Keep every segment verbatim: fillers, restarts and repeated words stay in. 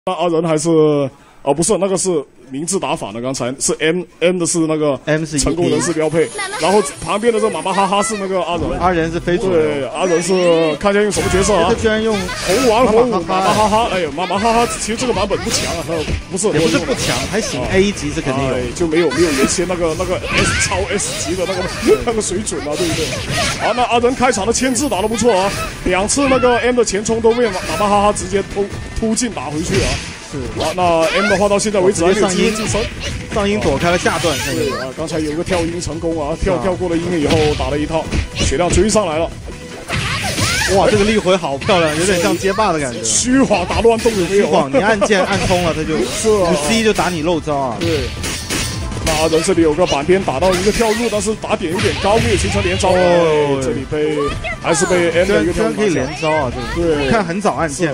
那阿仁还是哦不是那个是名字打反了，刚才是 M M 的是那个 M 是成功人士标配，然后旁边的这马马哈哈是那个阿仁， 阿仁是非主流， 对，阿仁是看一下用什么角色啊？ 他居然用红丸火舞马马哈哈，哎呀马马哈哈，其实这个版本不强啊，它不是也不是不强，还行 ，A 级是肯定有， 哎、就没有没有原先那个那个 S 超 S 级的那个那个水准啊，对不对？好，那阿仁开场的牵制打得不错啊，两次那个 M 的前冲都被马马哈哈直接突突进打回去啊。是，好，那 M 的话到现在为止还没有机会晋升， 上音躲开了下段， 对啊，刚才有一个跳音成功啊，跳跳过了音以后打了一套，血量追上来了。 哇，这个立回好漂亮，有点像街霸的感觉。 虚晃打乱动有没有？ 虚晃，你按键按通了，他就是啊 ，C 就打你漏招啊。 对。那阿仁这里有个板边打到一个跳入，但是打点有点高，没有形成连招。哦，这里被还是被 M 的一个跳入。 可以连招啊，这个。对，看很早按键。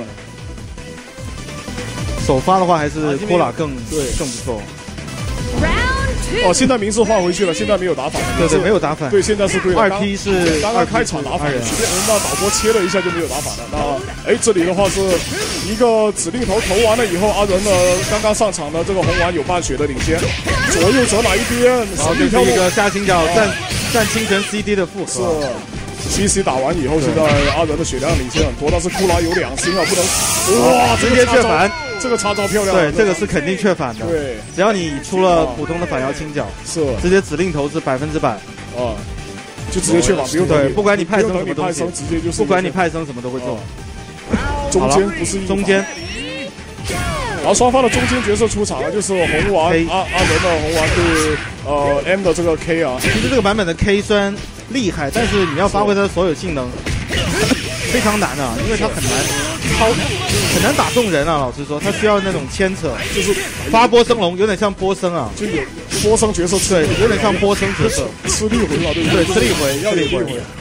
首发的话还是库拉更对更不错。 哦，现在名字换回去了，现在没有打反。 对对，没有打反。 对，现在是对的。 二 P 是刚刚开场打反，那导播切了一下就没有打反了。那哎，这里的话是一个指令头投完了以后，阿仁呢刚刚上场的这个红丸有半血的领先，左右折哪一边？ 然后就是一个下清角战战清泉 C D 的复合。 是。七 C 打完以后，现在阿仁的血量领先很多，但是库拉有两星啊，不能哇， 直接确反， 这个插招漂亮。 对，这个是肯定确反的。 对， 只要你出了普通的反摇清角， 是直接指令头是百分之百， 啊，就直接确反，不用对，不管你派生什么东西，直接就是， 不管你派生什么都会中。 中间不是中间。 然后双方的中间角色出场了，就是红丸阿阿仁的红丸对呃 M 的这个 K 啊。 其实这个版本的 K 虽然厉害，但是你要发挥它的所有性能非常难啊，因为它很难超很难打中人啊。老实说，它需要那种牵扯，就是发波升龙，有点像波升啊， 就有波升角色， 对，有点像波升角色， 吃力回了，对不对？ 吃力回，要力回。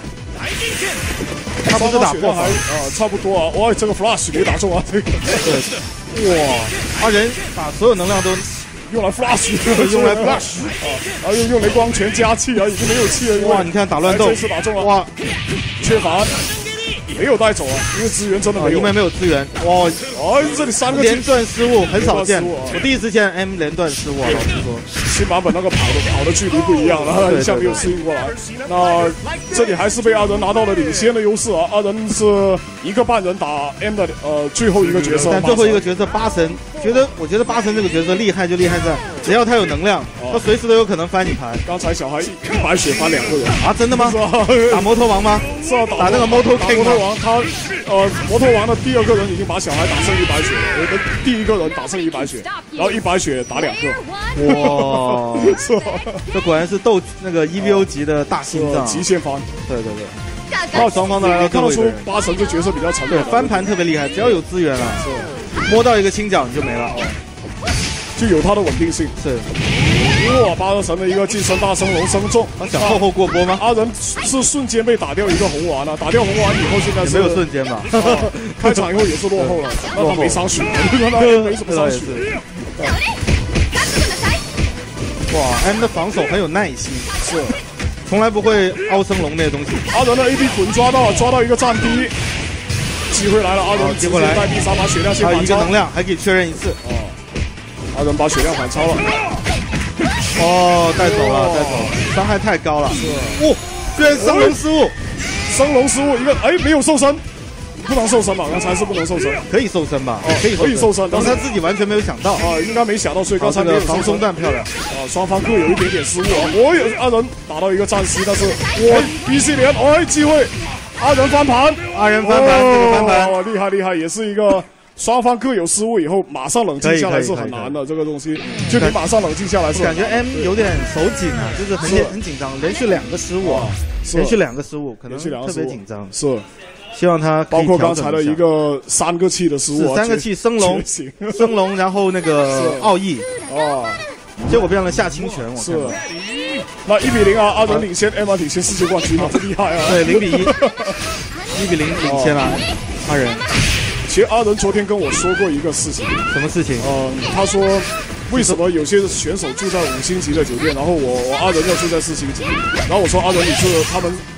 他不是打破还啊，差不多啊。哇，这个 flash 没打中啊，这个。 对。哇，阿仁把所有能量都用来 flash， 用来 flash 啊，然后又用雷光拳加气啊，已经没有气了。 哇，你看打乱斗， 这次打中了。 哇， 缺乏，没有带走啊，因为资源真的没有， 因为没有资源。哇， 哦，这里三个连段失误很少见，我第一次见 M 连段失误啊，老实说。 新版本那个跑的跑的距离不一样了，一下没有适应过来。那这里还是被阿仁拿到了领先的优势啊！阿仁是一个半人打 M 的呃最后一个角色， 但最后一个角色八神，觉得我觉得八神这个角色厉害就厉害在，只要他有能量，他随时都有可能翻你牌。 刚才小孩一百血翻两个人啊，真的吗？打摩托王吗？ 是啊， 打那个摩托 King 摩托王，他呃摩托王的第二个人已经把小孩打剩一百血了，我的第一个人打剩一百血，然后一百血打两个， 哇！这果然是斗那个 E V O 级的大心脏， 极限翻。 对对对，然后双方都来到最后一个人， 八神这角色比较沉对，翻盘特别厉害，只要有资源了，是摸到一个清角你就没了， 就有它的稳定性。 是， 哇，八神的一个近身大升龙升中， 他想后后过波吗？ 阿仁是瞬间被打掉一个红丸啊，打掉红丸以后现在是没有瞬间吧？ 开场以后也是落后了，那他没伤血，那没什么伤血。 哇 ，M 的防守很有耐心， 是， 从来不会凹升龙那些东西。 阿仁的 A B 滚抓到，抓到一个战低，机会来了，阿仁机会来， 带第三把血量先还有一个能量，还可以确认一次。 哦，阿仁把血量反超了。 哦，带走了，带走了，伤害太高了。 是， 哦，居然升龙失误， 升龙失误一个，哎，没有受伤。不能受伤吧？刚才是不能受伤， 可以受伤吧？ 哦，可以可以受伤， 但是他自己完全没有想到啊，应该没想到，所以刚才没有防松弹漂亮啊，双方各有一点点失误啊。我有阿仁打到一个战西，但是我 B C 连，哎，机会，阿仁翻盘， 阿仁翻盘，这个翻盘， 哇，厉害厉害，也是一个双方各有失误以后马上冷静下来是很难的，这个东西就你马上冷静下来是。 感觉 M 有点手紧啊，就是很很紧张，连续两个失误啊，连续两个失误，可能特别紧张， 是。 希望他包括刚才的一个三个气的失误， 三个气升龙，升龙，然后那个奥义啊， 结果变成了下清泉，我是。那一比零啊，阿仁领先 ，M 领先世界冠军啊，厉害啊！ 对，零比一，一比零领先了阿仁。 其实阿仁昨天跟我说过一个事情， 什么事情？ 嗯，他说为什么有些选手住在五星级的酒店，然后我我阿仁要住在四星级，然后我说阿仁你是他们。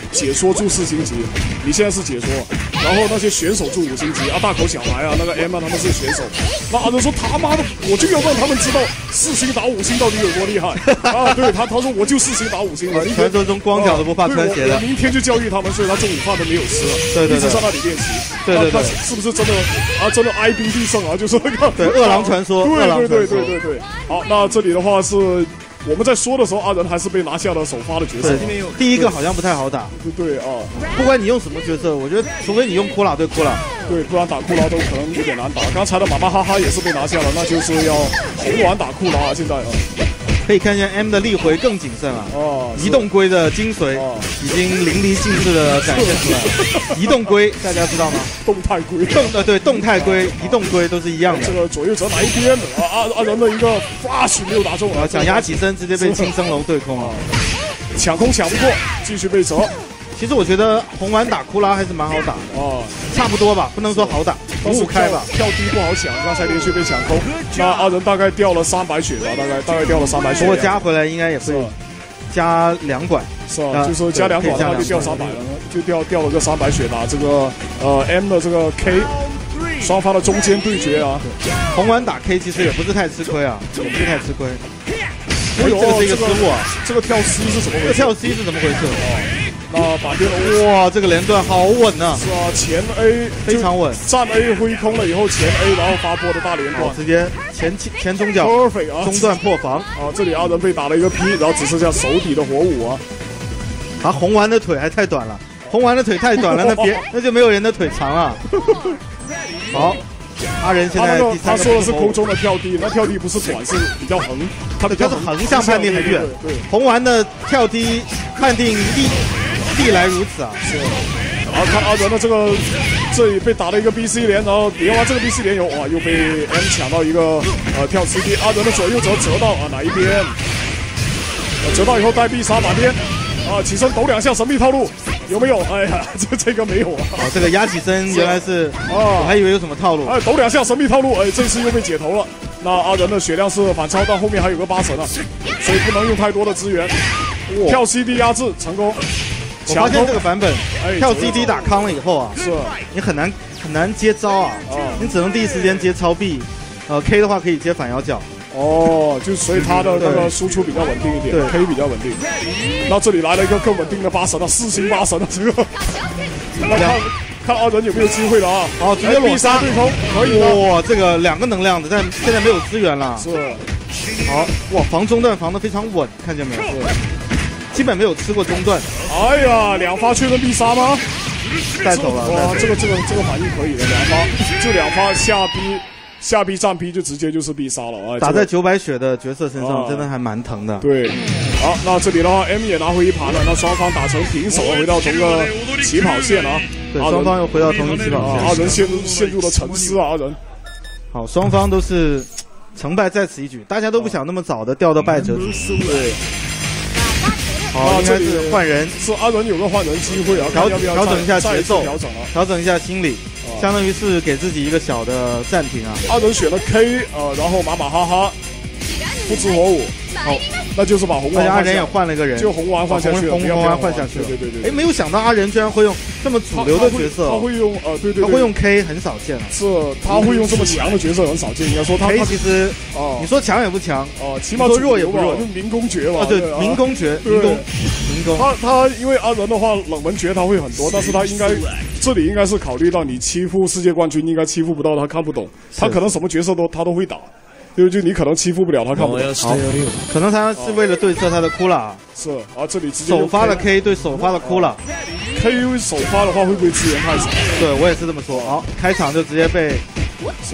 解说住四星级，你现在是解说，然后那些选手住五星级啊，大口小孩啊，那个 M 啊，他们是选手。那阿仁说他妈的，我就要让他们知道四星打五星到底有多厉害啊！对他，他说我就四星打五星了。 传说中光脚都不怕穿鞋的。 我明天就教育他们，所以他中午饭都没有吃了， 对对对， 一直在那里练习。 对对对， 是不是真的啊？真的哀兵必胜啊！就是那个对饿狼传说， 对对对对对对。好，那这里的话是我们在说的时候，阿仁还是被拿下了首发的角色。 第一个好像不太好打。 对对啊， 不管你用什么角色，我觉得除非你用库拉对库拉， 对，不然打库拉都可能有点难打。刚才的马马哈哈也是被拿下了，那就是要红丸打库拉啊！现在啊。 可以看见 M 的力回更谨慎啊！ 哦， 移动龟的精髓已经淋漓尽致的展现出来了。移动龟大家知道吗？ 动态龟， 动呃对，动态龟、移动龟都是一样的。 这个左右折哪一边的啊？阿阿仁的一个 flash 没有打中啊！ 想压起身直接被青生龙对空啊！ 抢空抢不过，继续被折。 其实我觉得红丸打库拉还是蛮好打的哦，差不多吧，不能说好打，五五开吧。 跳低不好抢，刚才连续被抢空。那阿仁大概掉了三百血吧，大概大概掉了三百血。 不过加回来应该也会加两管， 是啊，就是加两管的话就掉三百了，就掉掉了个三百血打这个呃 M 的这个 K， 双方的中间对决啊。 红丸打 K 其实也不是太吃亏啊，也不是太吃亏。 哎呦， 这个是一个失误啊！ 这个跳 C 是怎么回事？ 跳 C 是怎么回事？ 那打电了， 哇，这个连段好稳啊！ 是啊，前 A 非常稳， 站 A 挥空了以后前 A， 然后发波的大连段， 直接前前中脚 perfect 啊， 中段破防啊！这里阿仁被打了一个 P， 然后只剩下手底的火舞啊。 啊，红丸的腿还太短了，红丸的腿太短了，那别那就没有人的腿长了。好。阿仁现在第三个，他说的是空中的跳低，那跳低不是短，是比较横， 他的它是横向判定很远。 对， 红丸的跳低判定历历来如此啊。 是。然后看阿仁的这个，这里被打了一个 B C 连，然后连完这个 B C 连以后，哇，又被 M 抢到一个呃跳 C D， 阿仁的左右折折到啊哪一边？折到以后带必杀满天。啊！起身抖两下神秘套路，有没有？哎呀，这这个没有啊！ 哦，这个压起身原来是啊，我还以为有什么套路。 哎，抖两下神秘套路，哎，这次又被解头了。那阿仁的血量是反超，到后面还有个八成啊，所以不能用太多的资源。跳 C D 压制成功。 我发现这个版本，哎，跳 C D 打康了以后啊， 是你很难很难接招啊，你只能第一时间接超臂，呃 K 的话可以接反摇脚。 哦，就所以他的那个输出比较稳定一点，可以比较稳定。那这里来了一个更稳定的八神了，四星八神了，这个。那看看阿仁有没有机会了啊？ 好，直接裸杀对空，可以哇，这个两个能量的，但现在没有资源了。 是。 好，哇，防中段防得非常稳，看见没有？基本没有吃过中段。 哎呀，两发确认必杀吗？ 带走了。 哇，这个这个这个反应可以的，两发就两发下逼。下逼站逼就直接就是必杀了啊！ 打在九百血的角色身上，真的还蛮疼的。 对，好，那这里的话 ，M 也拿回一盘了，那双方打成平手，回到同个起跑线啊。 对，双方又回到同一起跑线。 阿仁陷入陷入了沉思啊，阿仁。 好，双方都是成败在此一举，大家都不想那么早的掉到败者组。 对。 好，应该是换人， 是阿仁有个换人机会啊， 调调整一下节奏， 调整啊， 调整一下心理。相当于是给自己一个小的暂停啊。 阿仁选了 K， 呃，然后马马哈哈，不知火舞，好，那就是把红丸。 阿仁也换了一个人， 就红丸换下去， 红红丸换下去了。 对对对。 哎，没有想到阿仁居然会用这么主流的角色， 他会用呃，对对， 他会用 K 很少见啊。 是，他会用这么强的角色很少见。应该说他 K 其实哦，你说强也不强哦，起码说弱也不弱， 就民工角嘛。 对，民工角，民工，民工。 他他因为阿仁的话，冷门角他会很多，但是他应该。这里应该是考虑到你欺负世界冠军，应该欺负不到他，看不懂。他可能什么角色都他都会打，就就你可能欺负不了他，看不懂。 好，可能他是为了对策他的库拉。 是啊，这里直接首发的 K 对首发的库拉 ，K 首发的话会不会资源太少？ 对我也是这么说。好，开场就直接被是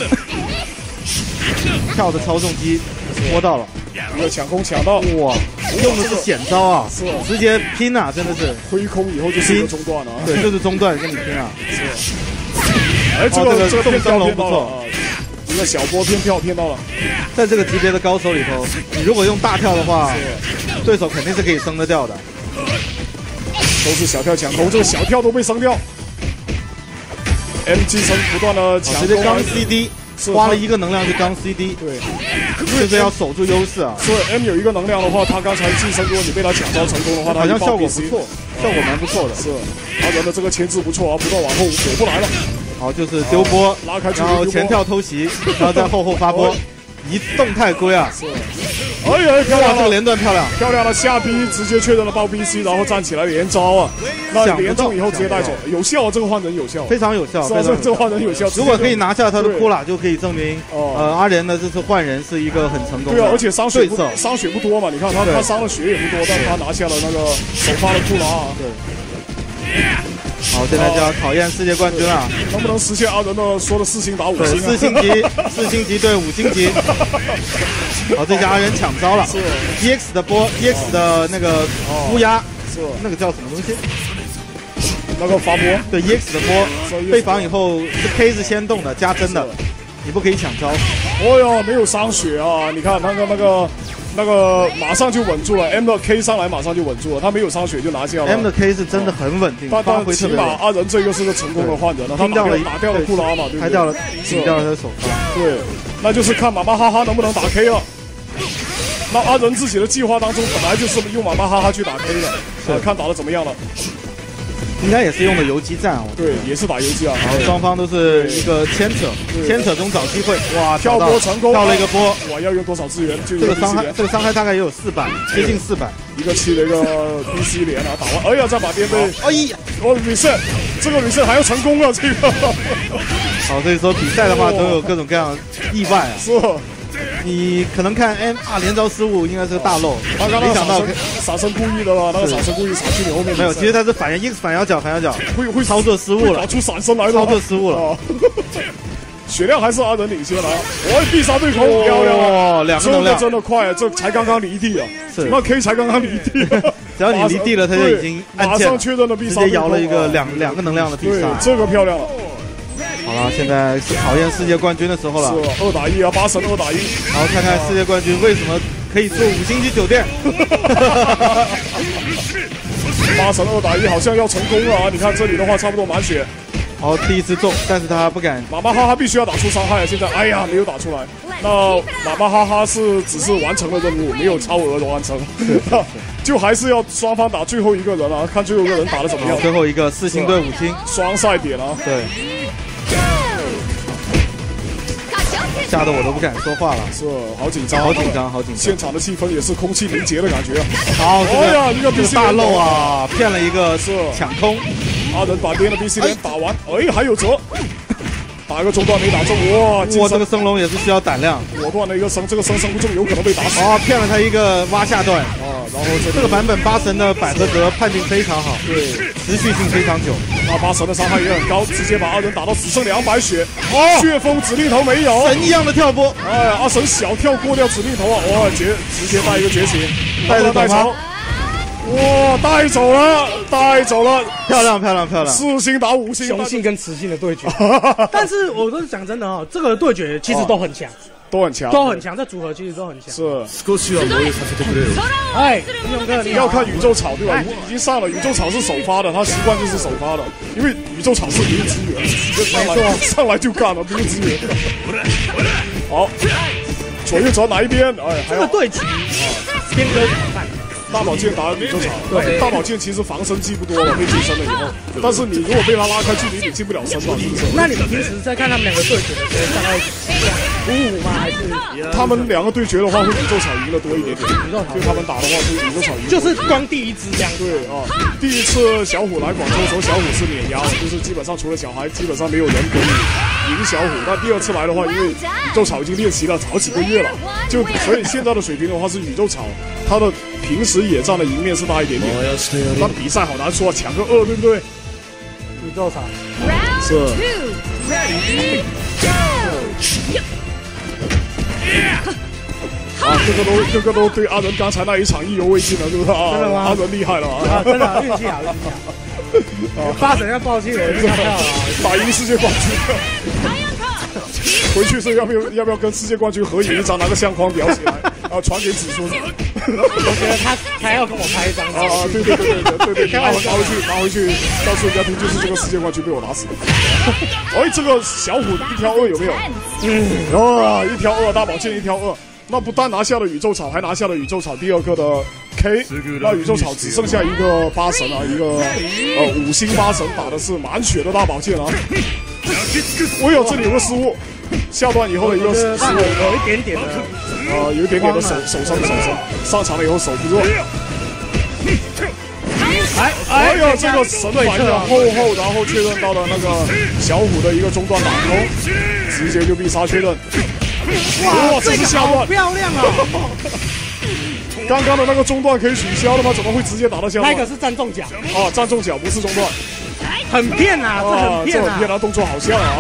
跳的操纵机摸到了。 一个抢空抢到， 哇，用的是险招啊， 是直接拼啊，真的是挥空以后就是一个中段啊， 对，就是中段跟你拼啊， 是。哎，这个这个骗升龙不错， 一个小波偏跳骗到了， 在这个级别的高手里头，你如果用大跳的话，对手肯定是可以升得掉的。 都是小跳抢空，这个小跳都被升掉。M G 升不断的抢攻，直接刚 C D。 花了一个能量去刚 C D， 对， 就是要守住优势啊。 所以 M 有一个能量的话，他刚才寄生，如果你被他抢招成功的话，他好像效果不错，效果蛮不错的。 是，阿仁的这个牵制不错啊，不断往后躲不来了。 好，就是丢波， 拉开， 然后前跳偷袭，然后在后后发波，一动态龟啊！ 是，哎呀，漂亮了， 这个连段漂亮， 漂亮了，下 B 直接确认了爆 B C， 然后站起来连招啊，那连中以后直接带走，有效啊，这个换人有效， 非常有效， 是啊，这这个换人有效。 如果可以拿下他的库拉，就可以证明，呃，阿莲的这次换人是一个很成功的。 对啊，而且伤血不伤血不多嘛，你看他他伤的血也不多，但他拿下了那个首发的库拉啊。 对。好，现在就要考验世界冠军了， 能不能实现阿仁的说的四星打五星、啊？ 四星级，四星级对五星级。好，这下阿仁抢招了， 是 E X 的波 ，E X 的那个乌鸦， 是那个叫什么东西？ 那个发波， 对 E X 的波，被防以后是 K 是先动的，加针的，你不可以抢招。 哦哟，没有伤血啊！你看那个那个。那个马上就稳住了 ，M 的 K 上来马上就稳住了，他没有伤血就拿下了。 M 的 K 是真的很稳定， 但但起码阿仁这个是个成功的换人了，他打掉打掉了库拉嘛，对不对？ 开掉了，顶掉了他的首发。 对，那就是看马马哈哈能不能打 K 了。那阿仁自己的计划当中本来就是用马马哈哈去打 K 的，呃，看打的怎么样了。 应该也是用的游击战哦。 对，也是打游击啊。 然后双方都是一个牵扯，牵扯中找机会。哇， 跳波成功， 跳了一个波。 哇，要用多少资源？就这个伤害，这个伤害大概也有四百，接近四百。 一个七的一个 B C 连啊，打完，哎呀，再把边被， 哎呀， 哦 reset， 这个 reset 还要成功啊，这个。 好，所以说比赛的话都有各种各样的意外啊。 是。 你可能看 M 啊连招失误应该是个大漏， 他刚刚没想到闪身故意的了，那个闪身故意闪去你后面。 没有，其实他是反 X 反摇脚反摇脚， 会会操作失误了， 搞出闪身来的操作失误了。 血量还是阿仁领先啊！哦，必杀对空，漂亮啊！ 两个能量真的快，这才刚刚离地啊！ 是， 那 K 才刚刚离地， 只要你离地了，他就已经马上确认了必杀， 直接摇了一个两两个能量的必杀， 这个漂亮了。 好了，现在是考验世界冠军的时候了。 是二打一啊，八神二打一。 然后看看世界冠军为什么可以住五星级酒店。 八神二打一好像要成功了啊！你看这里的话，差不多满血。 好，第一次中，但是他不敢。 马马哈哈必须要打出伤害啊！现在，哎呀，没有打出来。那马马哈哈是只是完成了任务，没有超额的完成。就还是要双方打最后一个人啊，看最后一个人打的怎么样。 最后一个四星对五星， 双赛点啊。 对。吓得我都不敢说话了， 是好紧张， 好紧张，好紧张。 现场的气氛也是空气凝结的感觉啊。 好，这哎呀，一个 B C 大漏啊，骗了一个是抢空。 阿仁把边的 B C 连打完，哎，还有折，打一个中段没打中，哇！ 哇，这个升龙也是需要胆量， 果断的一个升，这个升升不中，有可能被打死。 哦，骗了他一个挖下段啊，然后这个版本八神的百合格判定非常好， 对， 持续性非常久。 那八神的伤害也很高，直接把阿仁打到只剩两百血。哦，旋风指令头没有， 神一样的跳波。 哎，阿神小跳过掉指令头啊，哇，绝直接带一个绝情， 带着带走。 哇，带走了，带走了， 漂亮漂亮漂亮！ 四星打五星， 雄性跟雌性的对决。但是我都是讲真的哦，这个对决其实都很强， 都很强， 都很强，这组合其实都很强。 是。 哎，英雄哥， 你要看宇宙草对吧？已经上了，宇宙草是首发的，他习惯就是首发的，因为宇宙草是没有资源，直接上来上来就干了，没有资源。好，左右转哪一边？哎， 这个对局，边哥怎么看？ 大宝剑打宇宙草，对，大宝剑其实防身技不多了，被晋升了以后，但是你如果被他拉开距离，你进不了身嘛，是不是？ 那你们平时在看他们两个对决的时候，大概五五吗？还是他们两个对决的话，会宇宙草赢的多一点点。宇宙草就他们打的话，是宇宙草赢。 就是光第一支这样。 对啊，第一次小虎来广州的时候，小虎是碾压的，就是基本上除了小孩，基本上没有人可以赢小虎。但第二次来的话，因为宇宙草已经练习了好几个月了，就所以现在的水平的话是宇宙草，他的平时野战的赢面是大一点点。那比赛好难说，抢个二对不对？ 宇宙草是。啊，个个都个个都对阿仁刚才那一场意犹未尽了，对不对啊？ 真的吗？ 阿仁厉害了啊！ 啊，真的运气好，运气好。八神要爆气了，厉害了！ 打赢世界冠军。回去是要不要要不要跟世界冠军合影一张，拿个相框裱起来，然后传给子孙。 我觉得他他要跟我拍一张照。 啊，对对对对对对对，拿回拿回去拿回去，告诉人家听就是这个世界冠军被我打死了。哎，这个小虎一挑二有没有？嗯，啊，一挑二大宝剑一挑二，那不但拿下了宇宙草，还拿下了宇宙草第二个的 K。那宇宙草只剩下一个八神啊，一个呃五星八神，打的是满血的大宝剑啊。我有这里有个失误，下段以后的一个失误， 有一点点的。 啊，有一点点的手手伤手伤，上场了以后手不热。哎哎呀，这个神反应后后，然后确认到了那个小虎的一个中段打空，直接就必杀确认。 哇， 这是下段漂亮啊！ 刚刚的那个中段可以取消了吗？怎么会直接打到下段？ 那个是站中脚啊，站中脚不是中段， 很骗啊，这很骗啊， 这很骗啊，动作好像啊。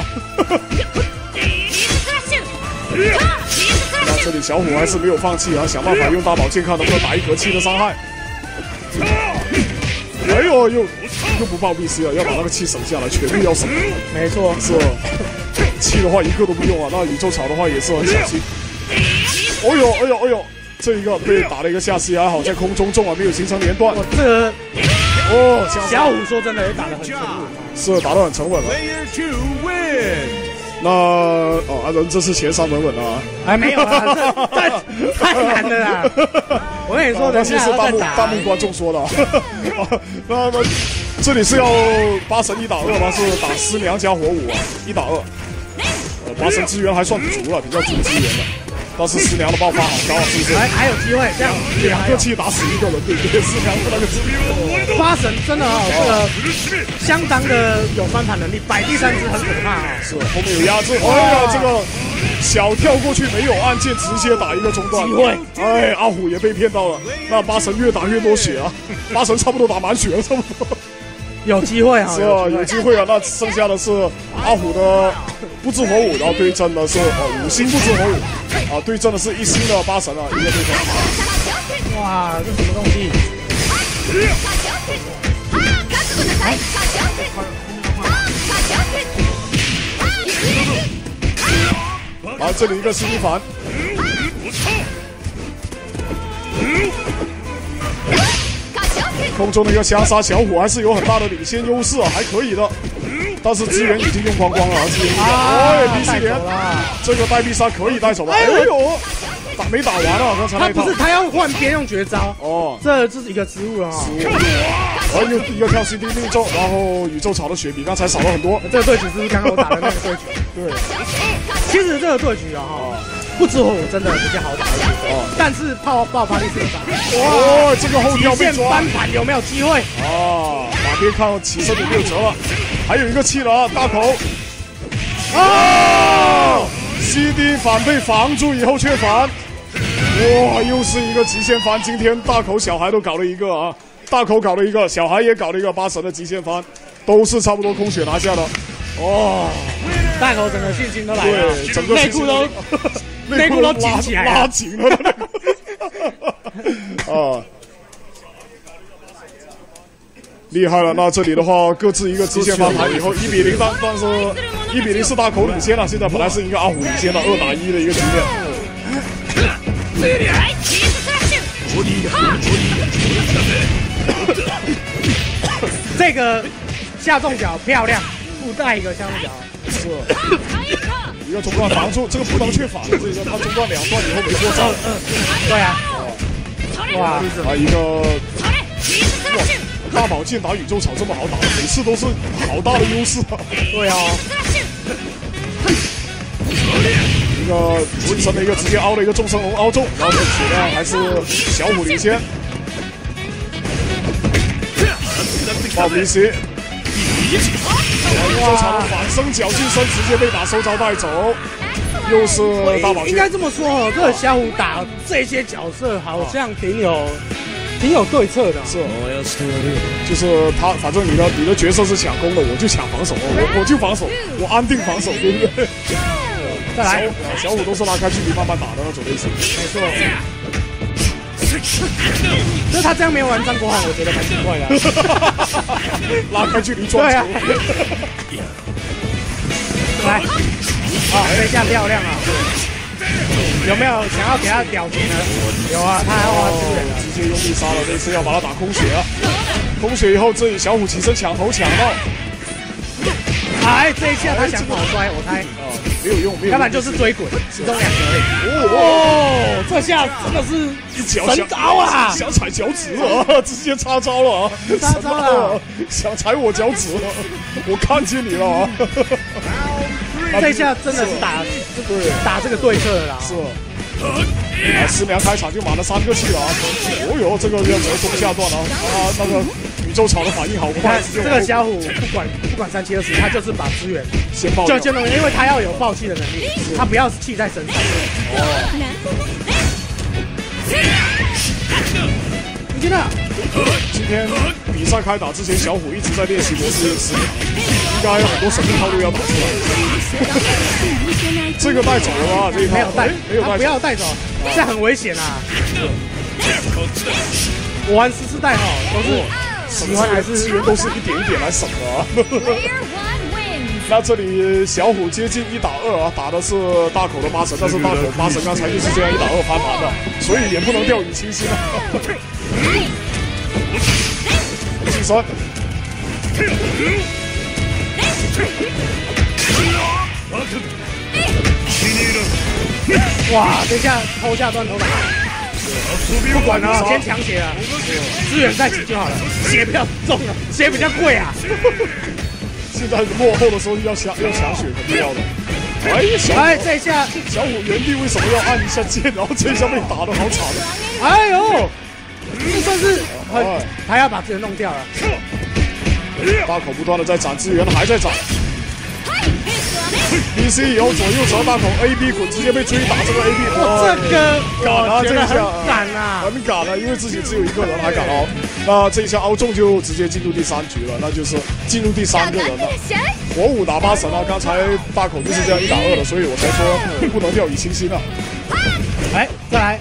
那这里小虎还是没有放弃啊，想办法用大宝剑看能不能打一格气的伤害。哎呦，又又不爆 B C 了，要把那个气省下来，全部要省。 没错， 是气的话一个都不用啊。那宇宙草的话也是很小心。哎呦哎呦哎呦，这一个被打了一个下 C， 还好在空中中啊，没有形成连段。 这个哦， 小虎说真的也打得很沉稳， 是打得很沉稳了。那哦，阿仁这是前三稳稳啊， 还没有啊，这太难了啦！我跟你说， 那些是弹幕弹幕观众说的。那么这里是要八神一打二吗？是打师娘加火舞啊，一打二。呃，八神资源还算足了，比较足资源的。但是师娘的爆发好高啊，是不是？ 还还有机会，这样两个气打死一个人，对不对？师娘的那个资源， 八神真的啊，这个相当的有翻盘能力，摆第三只很可怕啊。 是后面有压制，哎呀，这个小跳过去没有按键，直接打一个中段。 机会， 哎，阿虎也被骗到了。那八神越打越多血啊，八神差不多打满血了，差不多。 有机会啊， 是啊，有机会啊。那剩下的是阿虎的不知火舞，然后对阵的是呃五星不知火舞，啊，对阵的是一星的八神啊，一个对阵。 哇，这什么东西？ 啊，这里一个新一凡。空中的一个相杀，小虎还是有很大的领先优势啊，还可以的。但是资源已经用光光了，资源。哎，必须连这个带必杀可以带走吧？哎呦，打没打完啊？刚才那一套他不是他要换边用绝招哦，这这是一个失误了哈。 失误。然后又一个跳 C D 命中，然后宇宙草的血比刚才少了很多。 这个对局是不是刚刚我打的那个对局？ 对。 其实这个对局啊哈。不知火舞真的比较好打一点，哦，但是爆爆发力是很大。 哇，这个后跳被抓， 翻盘有没有机会？ 啊，马边看起身有没有折了？还有一个气了啊，大口。啊 ！C D 反被防住以后却反，哇，又是一个极限翻。今天大口小孩都搞了一个啊，大口搞了一个，小孩也搞了一个八神的极限翻，都是差不多空血拿下的。哇！ 大口整个信心都来了， 对，整个内裤都。内裤都紧起来了， 拉紧了。啊，厉害了！那这里的话，各自一个极限翻盘以后，一比零，但但是一比零是大口领先了。现在本来是一个阿虎领先的二打一的一个局面。 这个下重脚漂亮，附带一个下重脚。 是。一个中段防住，这个不能去防的，这个他中段两段以后没过招。 嗯，对啊。哇， 啊一个哇，大宝剑打宇宙草这么好打，每次都是好大的优势啊。 对啊。 一个精神的一个直接凹了一个众生龙凹中，然后这血量还是小虎领先。爆 B C。宇宙草的反身脚近身直接被打收招带走，又是大宝剑。 应该这么说哦，这个小虎打这些角色好像挺有、挺有对策的。 是，就是他，反正你的你的角色是抢攻的，我就抢防守，我我就防守，我安定防守，对不对？ 再来， 小虎都是拉开距离慢慢打的那种类型。 没错。就是他这样没有玩张国汉，我觉得蛮奇怪的。 拉开距离撞球。 来，啊，这下漂亮啊！ 有没有想要给他表情呢？有啊，他还要他支援了， 直接用力杀了，这次要把他打空血啊！空血以后，这里小虎起身抢头抢到， 哎，这一下他想跑摔，我猜， 啊，没有用，没有用， 要不然就是追滚，其中两个而已。 哦哦，这下真的是一脚神招啊！ 想踩脚趾了，直接插招了啊！ 插招了， 想踩我脚趾，我看见你了啊！ 这下真的是打对打这个对策了啦。 是。啊，师娘开场就满了三个气了啊！哦哟，这个要折中下段啊！啊，那个宇宙草的反应好快， 这个小虎不管不管三七二十，他就是把资源先爆， 就先弄，因为他要有爆气的能力，他不要气在身上。哦。你听到？ 今天比赛开打之前，小虎一直在练习模式师娘，应该有很多神秘套路要打出来。这个带走了吧？这一套没有带， 没有带， 不要带走，这样很危险啊！我玩十四代哈，都是喜欢还是资源都是一点一点来省的啊。那这里小虎接近一打二啊，打的是大口的八神，但是大口八神刚才就是这样一打二翻盘的，所以也不能掉以轻心啊。进山。 哇！等一下偷下断头板，不管了，先抢血了，资源再挤就好了，血比较重了，血比较贵啊。 现在落后的时候要抢要抢血肯定要的。哎，小虎， 哎，这一下小虎原地为什么要按一下键，然后这一下被打得好惨啊！ 哎呦，这算是很，他要把资源弄掉了。 大口不断的在攒资源，还在攒。B C 以后左右折大口 A B 滚，直接被追打，这个 A B 哇，这个敢啊，这一下很敢啊， 很敢啊，因为自己只有一个人还敢凹，那这一下凹中就直接进入第三局了，那就是进入第三个人了。火舞打八神啊，刚才大口就是这样一打二的，所以我才说不能掉以轻心啊。 哎，再来。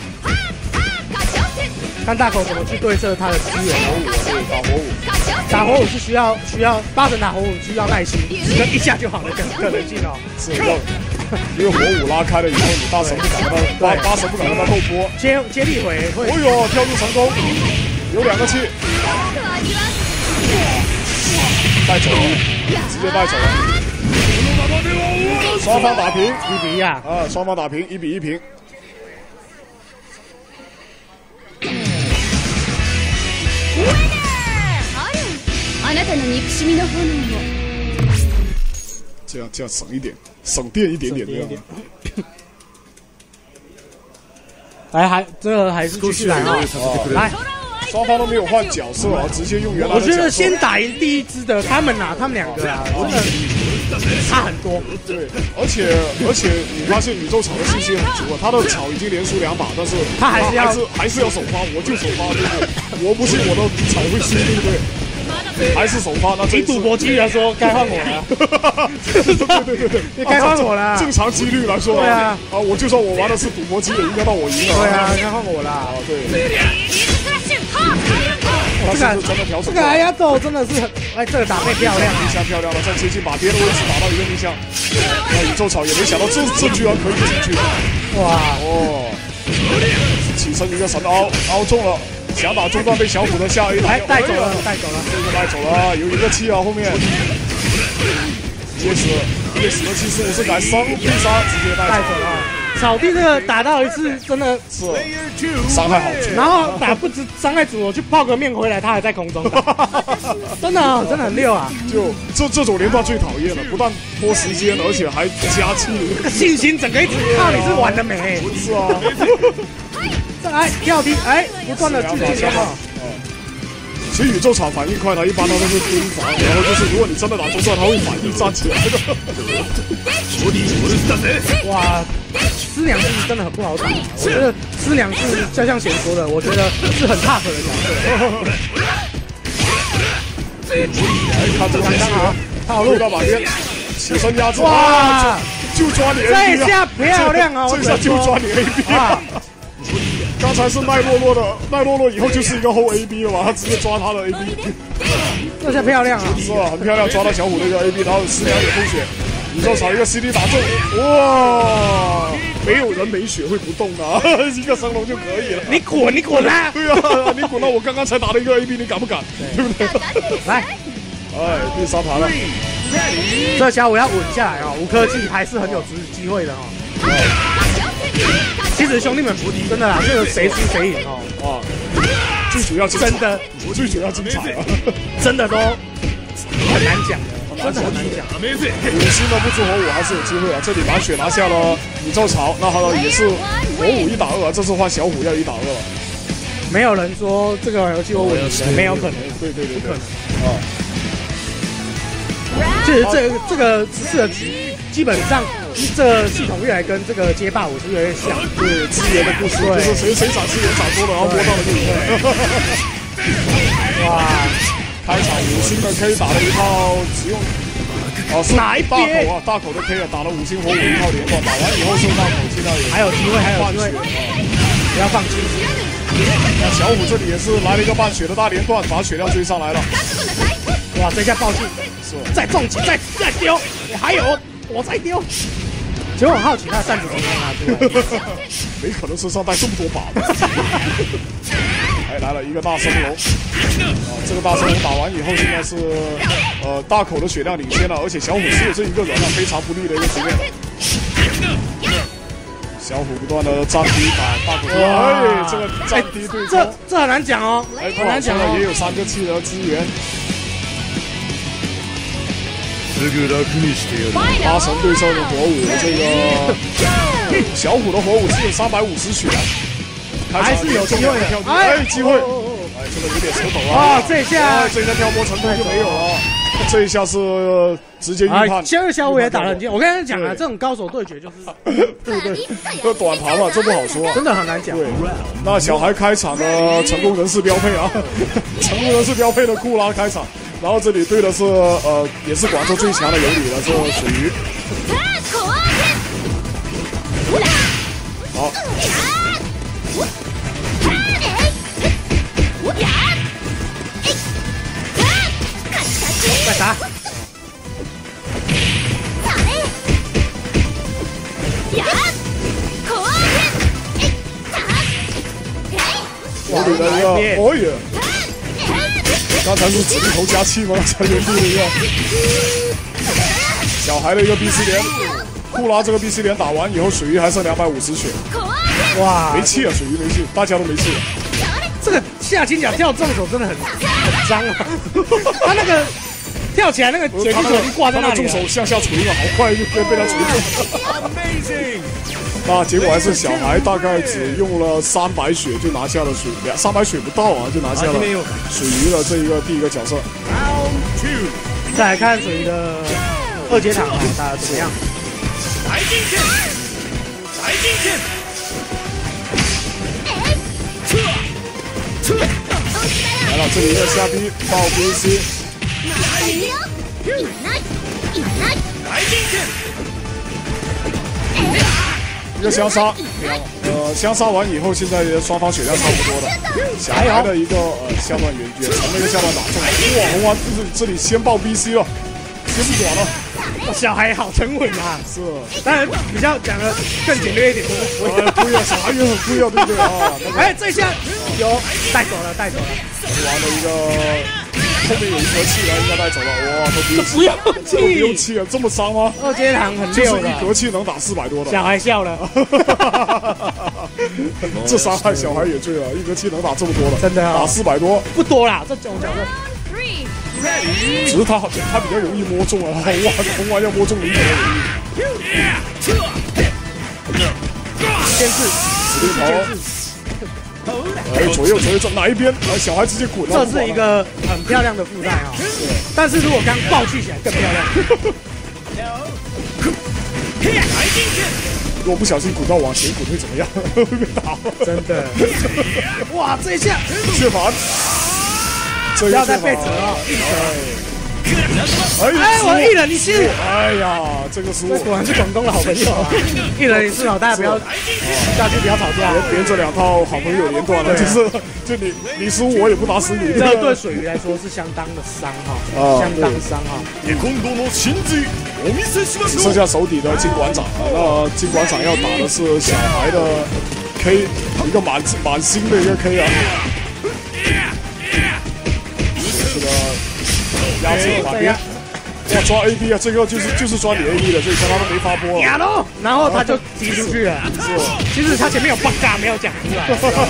看大口怎么去对射他的资源。 火舞，打火舞， 打火舞是需要需要八神打火舞需要耐心，只能一下就好了，可可能性哦。 是要，因为火舞拉开了以后，你大神不敢跟他八八神不敢跟他透波。 接接力回会。 哦呦，跳入成功，有两个气，带走了，直接带走了。双方打平， 一比一啊！ 啊，双方打平，一比一平。这样这样省一点，省电一点点，这样。 来，还这个还是继续来啊！来， 双方都没有换角色啊，直接用原来的角色。 我觉得先打赢第一支的他们啊，他们两个啊，真的差很多。 对，而且而且你发现宇宙草的信心很足啊，他的草已经连输两把，但是他还是要还是还是要首发，我就首发，对不对？我不信我的草会输，对不对？还是首发，那以赌博几率来说，该换我了。 对对对对， 你该换我了。 正常几率来说， 对啊， 啊，我就算我玩的是赌博机，也应该到我赢了。 对啊，该换我了。啊， 对。 这个真的调整， 这个哎呀走真的是很，哎，这个打配漂亮， 逆向漂亮了，在接近把别的位置打到一个逆向。那宇宙草也没想到这这居然可以进去。哇哦，起身一个神凹凹中了。想打中段被小虎的下 A 哎带走了，带走了， 这个带走了，有一个气啊，后面接死，接死的七十五是改伤必杀，直接带走了。 草地这个打到一次真的是伤害好重， 然后打不止伤害主，我去泡个面回来，他还在空中打，真的啊，真的很溜啊！ 就这这种连段最讨厌了，不但拖时间，而且还加气， 信心整个一直靠你是玩的没？ 是啊。 再来跳踢，哎，不断的进进攻啊！ 其实宇宙草反应快，他一般他都是蹲防，然后就是如果你真的打中段，他会反应站起来。 哇，师娘是真的很不好打，我觉得师娘是就像贤说的，我觉得是很 tough 的角色。 看这个刚好套路到马边，起身压制， 哇， 就抓你 A B 这一下漂亮啊！ 这一下就抓你 A B 啊！刚才是奈洛洛的，奈洛洛以后就是一个后 A B 了嘛，他直接抓他的 A B， 这下漂亮啊！ 是啊，很漂亮，抓到小虎那个 A B， 然后师娘也吐血， 宇宙草一个 C D 打中，哇！没有人没血会不动的、啊，一个升龙就可以了。 你滚，你滚啊！ 对啊，你滚到我刚刚才打了一个 A B， 你敢不敢？对不对？ 来， 哎，第三盘了。 这小五要稳下来哦，五颗技还是很有机会的哦。其实兄弟们真的啦，这个谁输谁赢哦。 啊，最主要是真的， 最主要精彩啊， 真的都很难讲的。真的很难讲， 五星的不知火舞还是有机会啊！这里满血拿下了宇宙巢，那他也是火舞一打二啊，这次换小虎要一打二了。 没有人说这个游戏我稳赢，没有可能， 对对对， 不可能啊！ 其实这个这个这次的局基本上这个系统越来跟这个街霸五是越来越像， 对资源的故事，就是谁谁涨资源涨多了，然后摸到了就赢了。哇！开场五星的 K 打了一套只用，哦是哪一大口啊，大口的 K 啊，打了五星火舞一套连贯，打完以后是大口现在也还有机会，还有机会，不要放弃。 那小虎这里也是来了一个半血的大连贯，把血量追上来了。 哇，这下暴击， 是再重击，再再丢，我还有，我再丢。其实我很好奇，他的扇子怎么拿出来？ 没可能身上带这么多把的。哎，来了一个大升龙，啊，这个大升龙打完以后，现在是呃大口的血量领先了，而且小虎只有这一个人啊，非常不利的一个局面。小虎不断的站低打大口，哎，这个站低对冲， 这这很难讲哦， 哎， 很难讲哦， 也有三个气的支援。八神对手的火舞，这个小虎的火舞只有三百五十血。 还是有机会的， 哎，机会，哎，这个有点手抖啊！ 啊，这一下， 这一下挑拨成功就没有了，这一下是直接预判。 其实小虎也打得很近，我跟你讲啊，这种高手对决就是，对不对？ 这短盘嘛，这不好说， 真的很难讲。 对，那小孩开场的成功人士标配啊，成功人士标配的库拉开场，然后这里对的是呃，也是广州最强的有理的是水鱼。好。 干啥？ 我里的一个，哦耶！刚才是指力头加气吗？才原地的一个小孩的一个 B C 连，库拉这个 B C 连打完以后，水鱼还剩两百五十血，哇，没气啊，水鱼没气，大家都没气。 这个下轻脚跳重手真的很很脏啊！他那个跳起来那个卷击手已经挂在那里了， 重手向下锤了，好快就被他锤中。Amazing！ 那结果还是小孩大概只用了三百血就拿下了水两三百血不到啊，就拿下了水鱼的这一个第一个角色。 再来看水鱼的二阶堂啊，打得怎么样？来进去，来进去。 来了，这里一个下 B 爆 B C， 一个相杀，呃，相杀完以后，现在双方血量差不多的。小孩的一个呃下段远远程的一个下段打中，哇，红丸这里先爆 B C 了，先不管了。 小孩好沉稳啊， 是， 当然比较讲的更简略一点，就是不要不要，小孩也很不要，对不对啊？ 哎，这下有带走了，带走了， 完了一个，后面有一格气了，应该带走了，哇，都不用不用气， 不用气啊，这么伤吗？ 二阶堂很溜的， 一格气能打四百多的， 小孩笑了， 这伤害小孩也醉了，一格气能打这么多的， 真的打四百多， 不多啦，这种角色。 只是他好像他比较容易摸中啊，红丸红丸要摸中你比较容易。 先是指令头，哎，左右左右转哪一边？哎，小孩直接滚了。 这是一个很漂亮的附带啊，但是如果刚爆气起来更漂亮。 如果不小心滚到往前滚会怎么样？会被打。 真的。哇，这一下血法。 不要再被折了，一折。 哎，我一人一次。 哎呀，这个失误， 果然是广东的好朋友啊！一人一次哦，大家不要下去不要吵架。 连着两套好朋友连断了，就是就你你失误我也不打死你。 这对水鱼来说是相当的伤哈，相当伤哈。 只剩下手底的金馆长了，那金馆长要打的是小孩的 K， 一个满满星的一个 K 啊。这个压制马边，哇抓 A B 啊，这个就是就是抓你 A B 的，这以前他都没发波了。然后他就踢出去了。是，其实他前面有 bug 没有讲出来。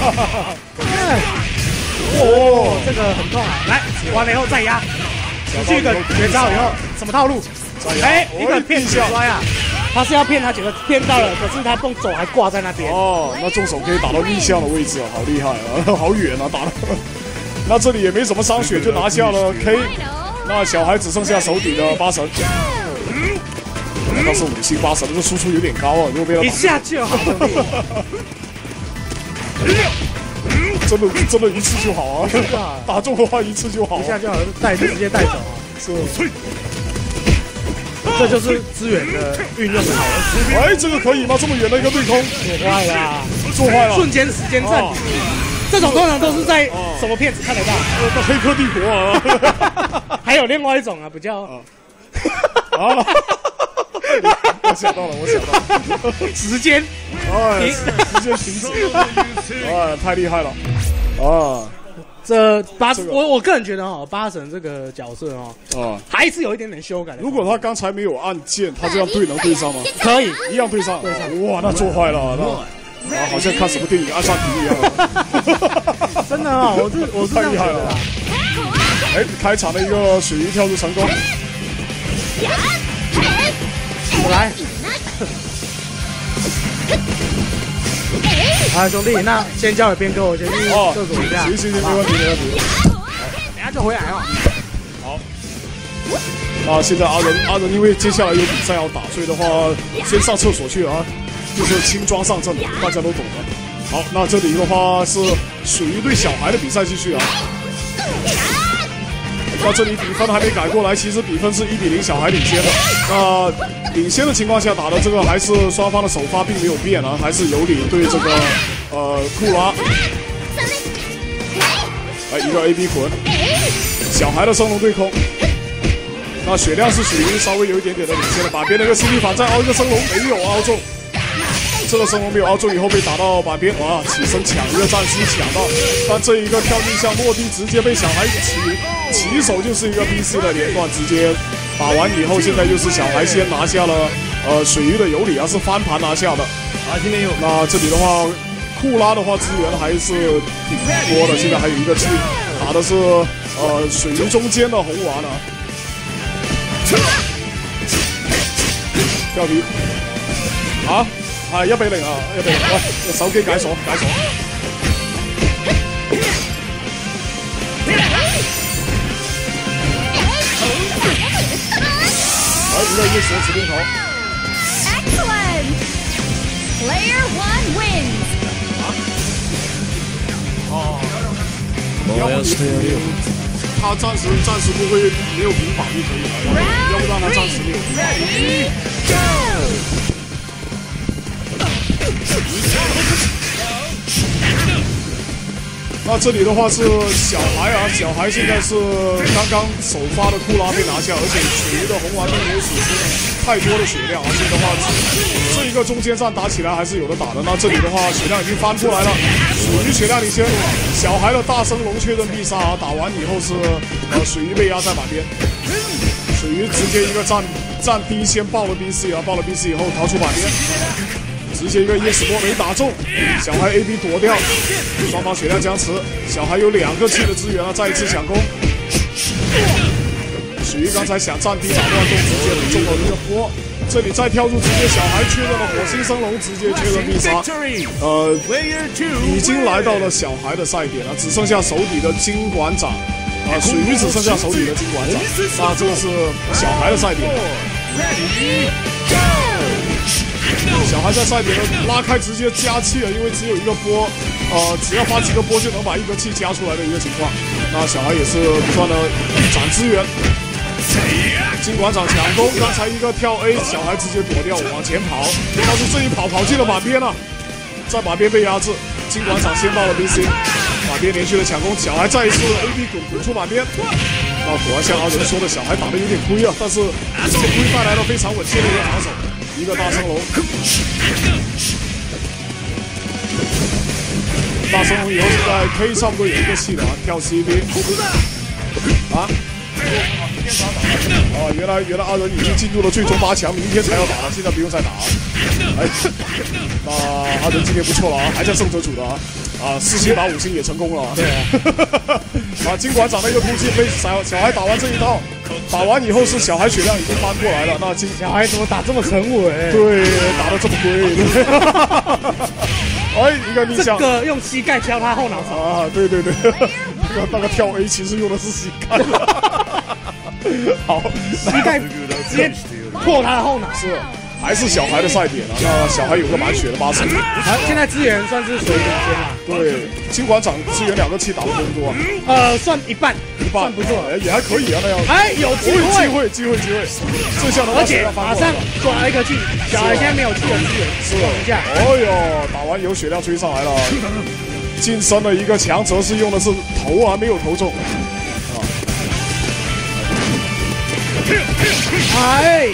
哦，这个很痛啊！来，完了以后再压，去一个绝招以后，什么套路？哎，一个骗血摔啊！他是要骗他，结果骗到了，可是他动手还挂在那边。 哦，那重手可以打到逆向的位置啊，好厉害啊，好远啊，打的。那这里也没什么伤血，就拿下了 K。那小孩只剩下手底的八神。那是五星八神，这个输出有点高啊，如果被他一下就好。 真的真的一次就好啊！打中的话一次就好， 一下就好，带直接带走啊！ 是。 这就是资源的运用的好。 哎，这个可以吗？这么远的一个对空， 做坏了， 做坏了， 瞬間時間暫停。這種通常都是在什麼片子看得到？ 黑客帝國啊！ 還有另外一種啊，比較啊， 我想到了，我想到了， 時間， 哎，時間停止，哎，太厲害了，啊！ 这八，我我个人觉得哈，八神这个角色哦， 啊， 还是有一点点修改的。 如果他刚才没有按键，他这样对能对上吗？ 可以， 一样对上。 对上。 哇，那做坏了，那啊，好像看什么电影按上题一样。 真的啊，我是我是太厉害了。哎，开场的一个水鱼跳入成功。 我来。啊，兄弟，那先交给边哥，我先去厕所一下。 行行行，没问题没问题。 等下就回来哦。 好。啊，现在阿仁阿仁因为接下来有比赛要打，所以的话先上厕所去啊，就是轻装上阵，大家都懂的。好，那这里的话是水鱼对小孩的比赛继续啊。那这里比分还没改过来，其实比分是一比零，小孩领先的。那领先的情况下打的这个还是双方的首发并没有变啊，还是尤里对这个呃库拉。哎，一个 A B 捆，小孩的升龙对空。那血量是属于稍微有一点点的领先的，把边那个 C P 反再凹一个升龙没有凹中。这个升龙没有凹中以后被打到板边，哇！起身抢一个战士抢到，但这一个跳逆向落地直接被小孩起起手就是一个 B C 的连段，直接打完以后，现在又是小孩先拿下了呃水鱼的尤里啊，是翻盘拿下的。啊，今天有。那这里的话，库拉的话资源还是挺多的，现在还有一个气打的是呃水鱼中间的红丸啊。跳皮啊！係一比零啊，一比零。喂，手機解鎖，解鎖。好，一個一鎖指邊頭。 Excellent. Player one wins. 哦。要不他暂时暂时不会没有平反就可以了，要不让他暂时没有平反。那这里的话是小孩啊，小孩现在是刚刚首发的库拉被拿下，而且水鱼的红丸并没有损失太多的血量，而且的话这一个中间战打起来还是有的打的。那这里的话血量已经翻过来了，水鱼血量领先，小孩的大升龙确认必杀啊，打完以后是呃水鱼被压在板边，水鱼直接一个站站低先爆了 B C 啊，爆了 B C 以后逃出板边。直接一个 E S 波没打中，小孩 A B 躲掉，双方血量僵持，小孩有两个气的支援啊，再一次抢攻。水鱼刚才想站低打乱动，直接被中了一个波，这里再跳入，直接小孩确认了火星升龙，直接确认必杀。呃，已经来到了小孩的赛点了，只剩下手底的金馆长，啊、呃，水鱼只剩下手底的金馆长，那这个是小孩的赛点。小孩在赛点的拉开，直接加气了，因为只有一个波，呃，只要发几个波就能把一个气加出来的一个情况。那小孩也是不断的攒资源， 金馆长抢攻，刚才一个跳 A， 小孩直接躲掉，往前跑，但是这一跑跑进了板边了，在板边被压制，金馆长先到了 B C， 板边连续的抢攻，小孩再一次 A B 滚滚出板边。那果然像阿仁说的，小孩打的有点亏啊，但是这个亏带来了非常稳健的一个防守，一个大升龙。大升龙以后是在 K 差不多有一个戏的啊，跳 C B 啊。哦，原来原来阿仁已经进入了最终八强，明天才要打了，现在不用再打。哎，那阿仁今天不错了啊，还在胜者组的啊，啊，四星打五星也成功了啊。对啊。啊，金馆长的一个突击被小小孩打完这一套，打完以后是小孩血量已经翻过来了，那金小孩怎么打这么沉稳？ 对，打得这么龟。哎，一个逆向， 这个用膝盖敲他后脑勺啊！对对对，那个那个跳 A 其实用的是膝盖。好， 膝盖直接破他的后脑。 是，还是小孩的赛点啊。那小孩有个满血的八成。 好，现在资源算是属于领先了。 对，金馆长支援两个气打得多不多？ 呃，算一半， 一半算不错， 也还可以啊那样。 哎，有机会， 机会，机会，机会。这下的话， 而且马上抓了一个气，小孩现在没有气的资源， 是一下。 哦哟，打完有血量追上来了。晋升的一个强，则是用的是头啊，没有投中。 哎，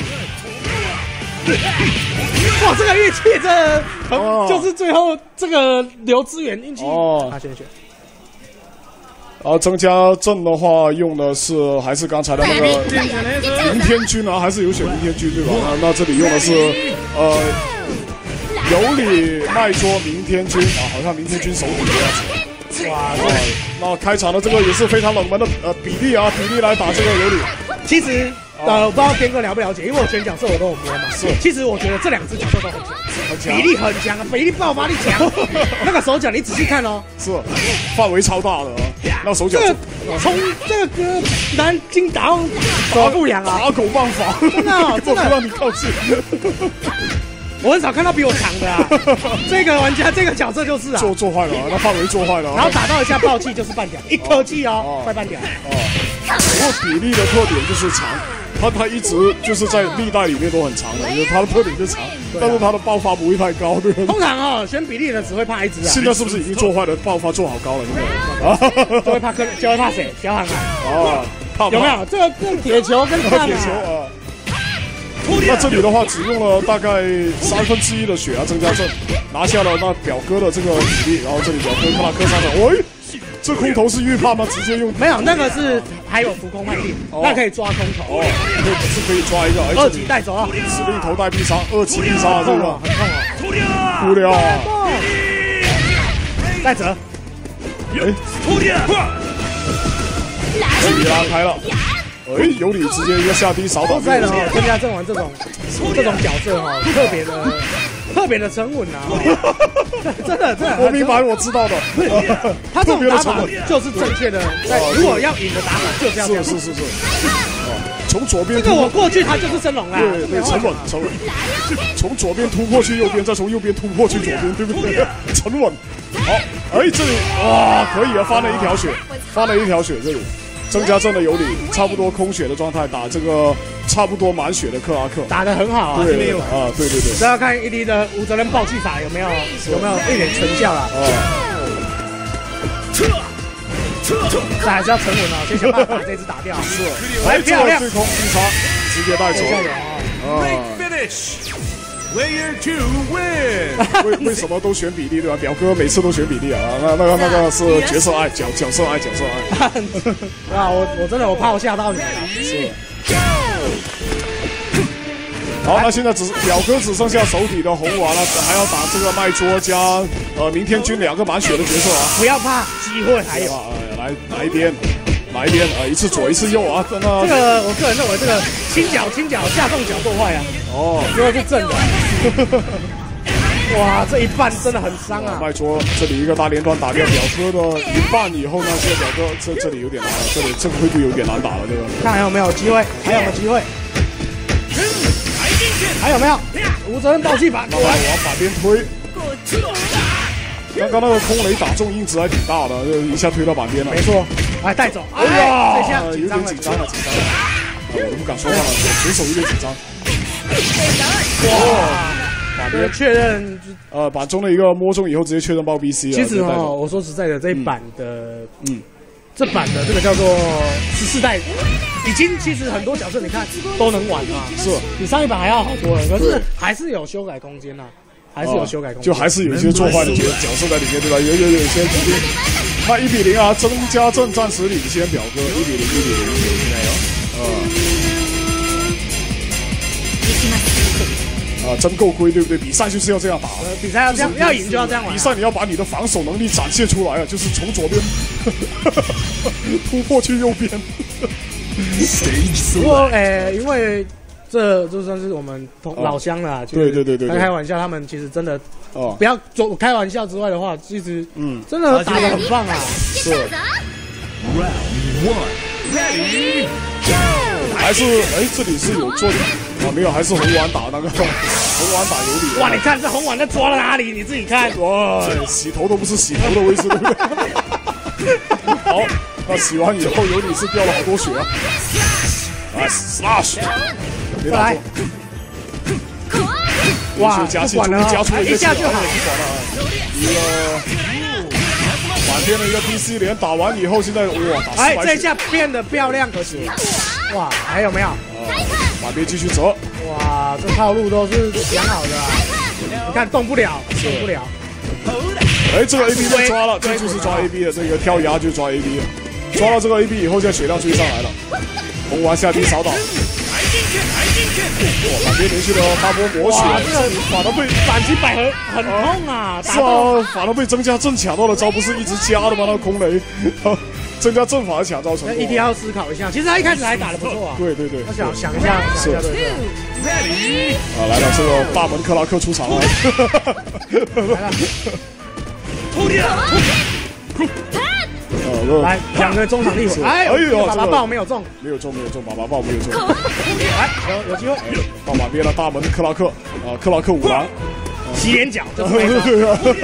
哇，这个运气真的很，哦、就是最后这个留资源运气。哦，啊，选选。 啊，增加阵的话，用的是还是刚才的那个明天君啊，还是有选明天君对吧？那那这里用的是呃有理麦桌明天君啊，好像明天君手底的样子。哇，那开场的这个也是非常冷门的呃比利啊，比利来打这个有理。 其实。呃，我不知道边哥了不了解，因为我选角色我都有播嘛。是，其实我觉得这两只角色都很强， 很强， 比例很强，比例爆发力强。那个手脚你仔细看哦， 是范围超大的，那手脚。 这个从这个南京打到打不良啊， 打狗棒法， 真的真的不让你靠近。 我很少看到比我强的啊！这个玩家这个角色就是啊， 做做坏了，那范围做坏了。 然后打到一下爆气就是半条，一颗气哦，快半条。哦， 不过比利的特点就是长。他他一直就是在历代里面都很长的，就是他的特点就是长，但是他的爆发不会太高，对不对？ 通常哦，选比利的只会怕一只啊。 现在是不是已经做坏了？爆发做好高了，现在啊，就会怕科，就会怕谁？小航海啊，怕有没有？这个跟铁球跟铁球啊。那这里的话，只用了大概三分之一的血啊，增加阵拿下了那表哥的这个比例，然后这里表哥克拉克上场，喂。这空投是预判吗？直接用没有，那个是还有浮空判定，哦、那可以抓空投，哦， 可以是可以抓一个，而且二级带走啊， 指令头带必杀，二级必杀这个很痛啊， 哭了， 带折， 哎，这里拉开了，哎，有理直接一个下低扫倒。 在的哦，参加阵玩这种这种角色哈，特别的。特别的沉稳啊，真的真的， 我明白，我知道的。 他这种打法就是正确的，如果要赢的打法就是要这样。 是是是是。从左边这个我过去他就是升龙啦。 对对，沉稳沉稳。从左边突破去右边，再从右边突破去左边，对不对？沉稳。好，哎，这里哇，可以啊，翻了一条血，翻了一条血，这里。增加阵的有理，差不多空血的状态打这个差不多满血的克拉克， 打得很好啊， 对对啊，对对对， 这要看伊利的无责任爆气法有没有有没有一点成效啦。哦，这还是要沉稳啊，先想办法把这只打掉。 是， 来漂亮， 对空必杀，直接带走。 啊 Player two win 为为什么都选比利对吧？表哥每次都选比利啊，那那个那个是角色爱，角角色爱，角色爱。 啊，我我真的我怕我吓到你了。 是。好，那现在只表哥只剩下手底的红丸了，还要打这个麦桌加呃明天君两个满血的角色啊。 不要怕，机会还有。 哎，来哪一边？哪一边啊？一次左一次右啊！真的。 这个我个人认为这个轻脚轻脚下重脚做坏啊。哦，因为是正的。哇，这一半真的很伤啊！ 麦桌这里一个大连段打掉表哥的一半以后呢，这个表哥这这里有点难了，这里这个会不会有点难打了？这个看还有没有机会？还有没有机会？还有没有？无责任爆气法， 慢慢往板边推。刚刚那个空雷打中硬直还挺大的，就一下推到板边了。 没错，哎，带走。哎呀，这下有点紧张了，紧张了。 我都不敢说话了，选手有点紧张。 哇！把这个确认， 呃，把中的一个摸中以后，直接确认爆 B C 了。 其实哦，我说实在的，这一版的， 嗯， 这版的这个叫做十四代，已经其实很多角色你看都能玩啊， 是比上一版还要好多了，可是还是有修改空间呐、啊，还是有修改空间、 啊，就还是有一些做坏的角色在里面，对吧？有有有一些直接，那一比零啊，曾家镇暂时领先表哥，一比零，一比零，现在有，呃。啊，真够龟，对不对？比赛就是要这样打， 呃、比赛要这样，要赢就要这样玩、啊。 比赛你要把你的防守能力展现出来啊，就是从左边突破去右边。 不过，诶、欸，因为这就算是我们同、哦、老乡了， 对对对对， 开开玩笑，他们其实真的哦，不要做开玩笑之外的话，其实嗯，真的打得很棒啊。 是。Round one, ready, go！ 还是哎，这里是有做的啊？没有，还是红丸打那个红丸打有理。 哇，你看这红丸在抓到哪里？你自己看。 哇，洗头都不是洗头的位置，对不对？好，那洗完以后有理是掉了好多血啊！啊 ，slash， 别打中。 哇， 加气， 终于加出了一下就好， 不管了啊！一个。满天的一个 B C 连打完以后，现在哇打哎，这下变得漂亮可是，哇，还有没有？啊， 满边继续折。 哇，这套路都是想好的、啊，你看动不了，动不了。 哎，这个 A B 被抓了，这就是抓 A B 的，这个跳崖就抓 A B 了。抓到这个 A B 以后，现在血量追上来了。红丸下地扫倒。哇，满边连续的发波魔血， 这个反而被反击百合很痛啊！ 是啊，反而被曾家镇抢到了招，不是一直加的吗？那个空雷，曾家镇反而抢招成功。 一定要思考一下，其实他一开始还打得不错啊。 对对对， 他想想一下， 是。啊，来了，这个大门克拉克出场了。来了。 来，两个中场立火，哎呦，粑粑爆没有中， 没有中，没有中，粑粑爆没有中。 来，有有机会， 到马边了，大门克拉克，啊，克拉克五郎， 洗脸脚，这是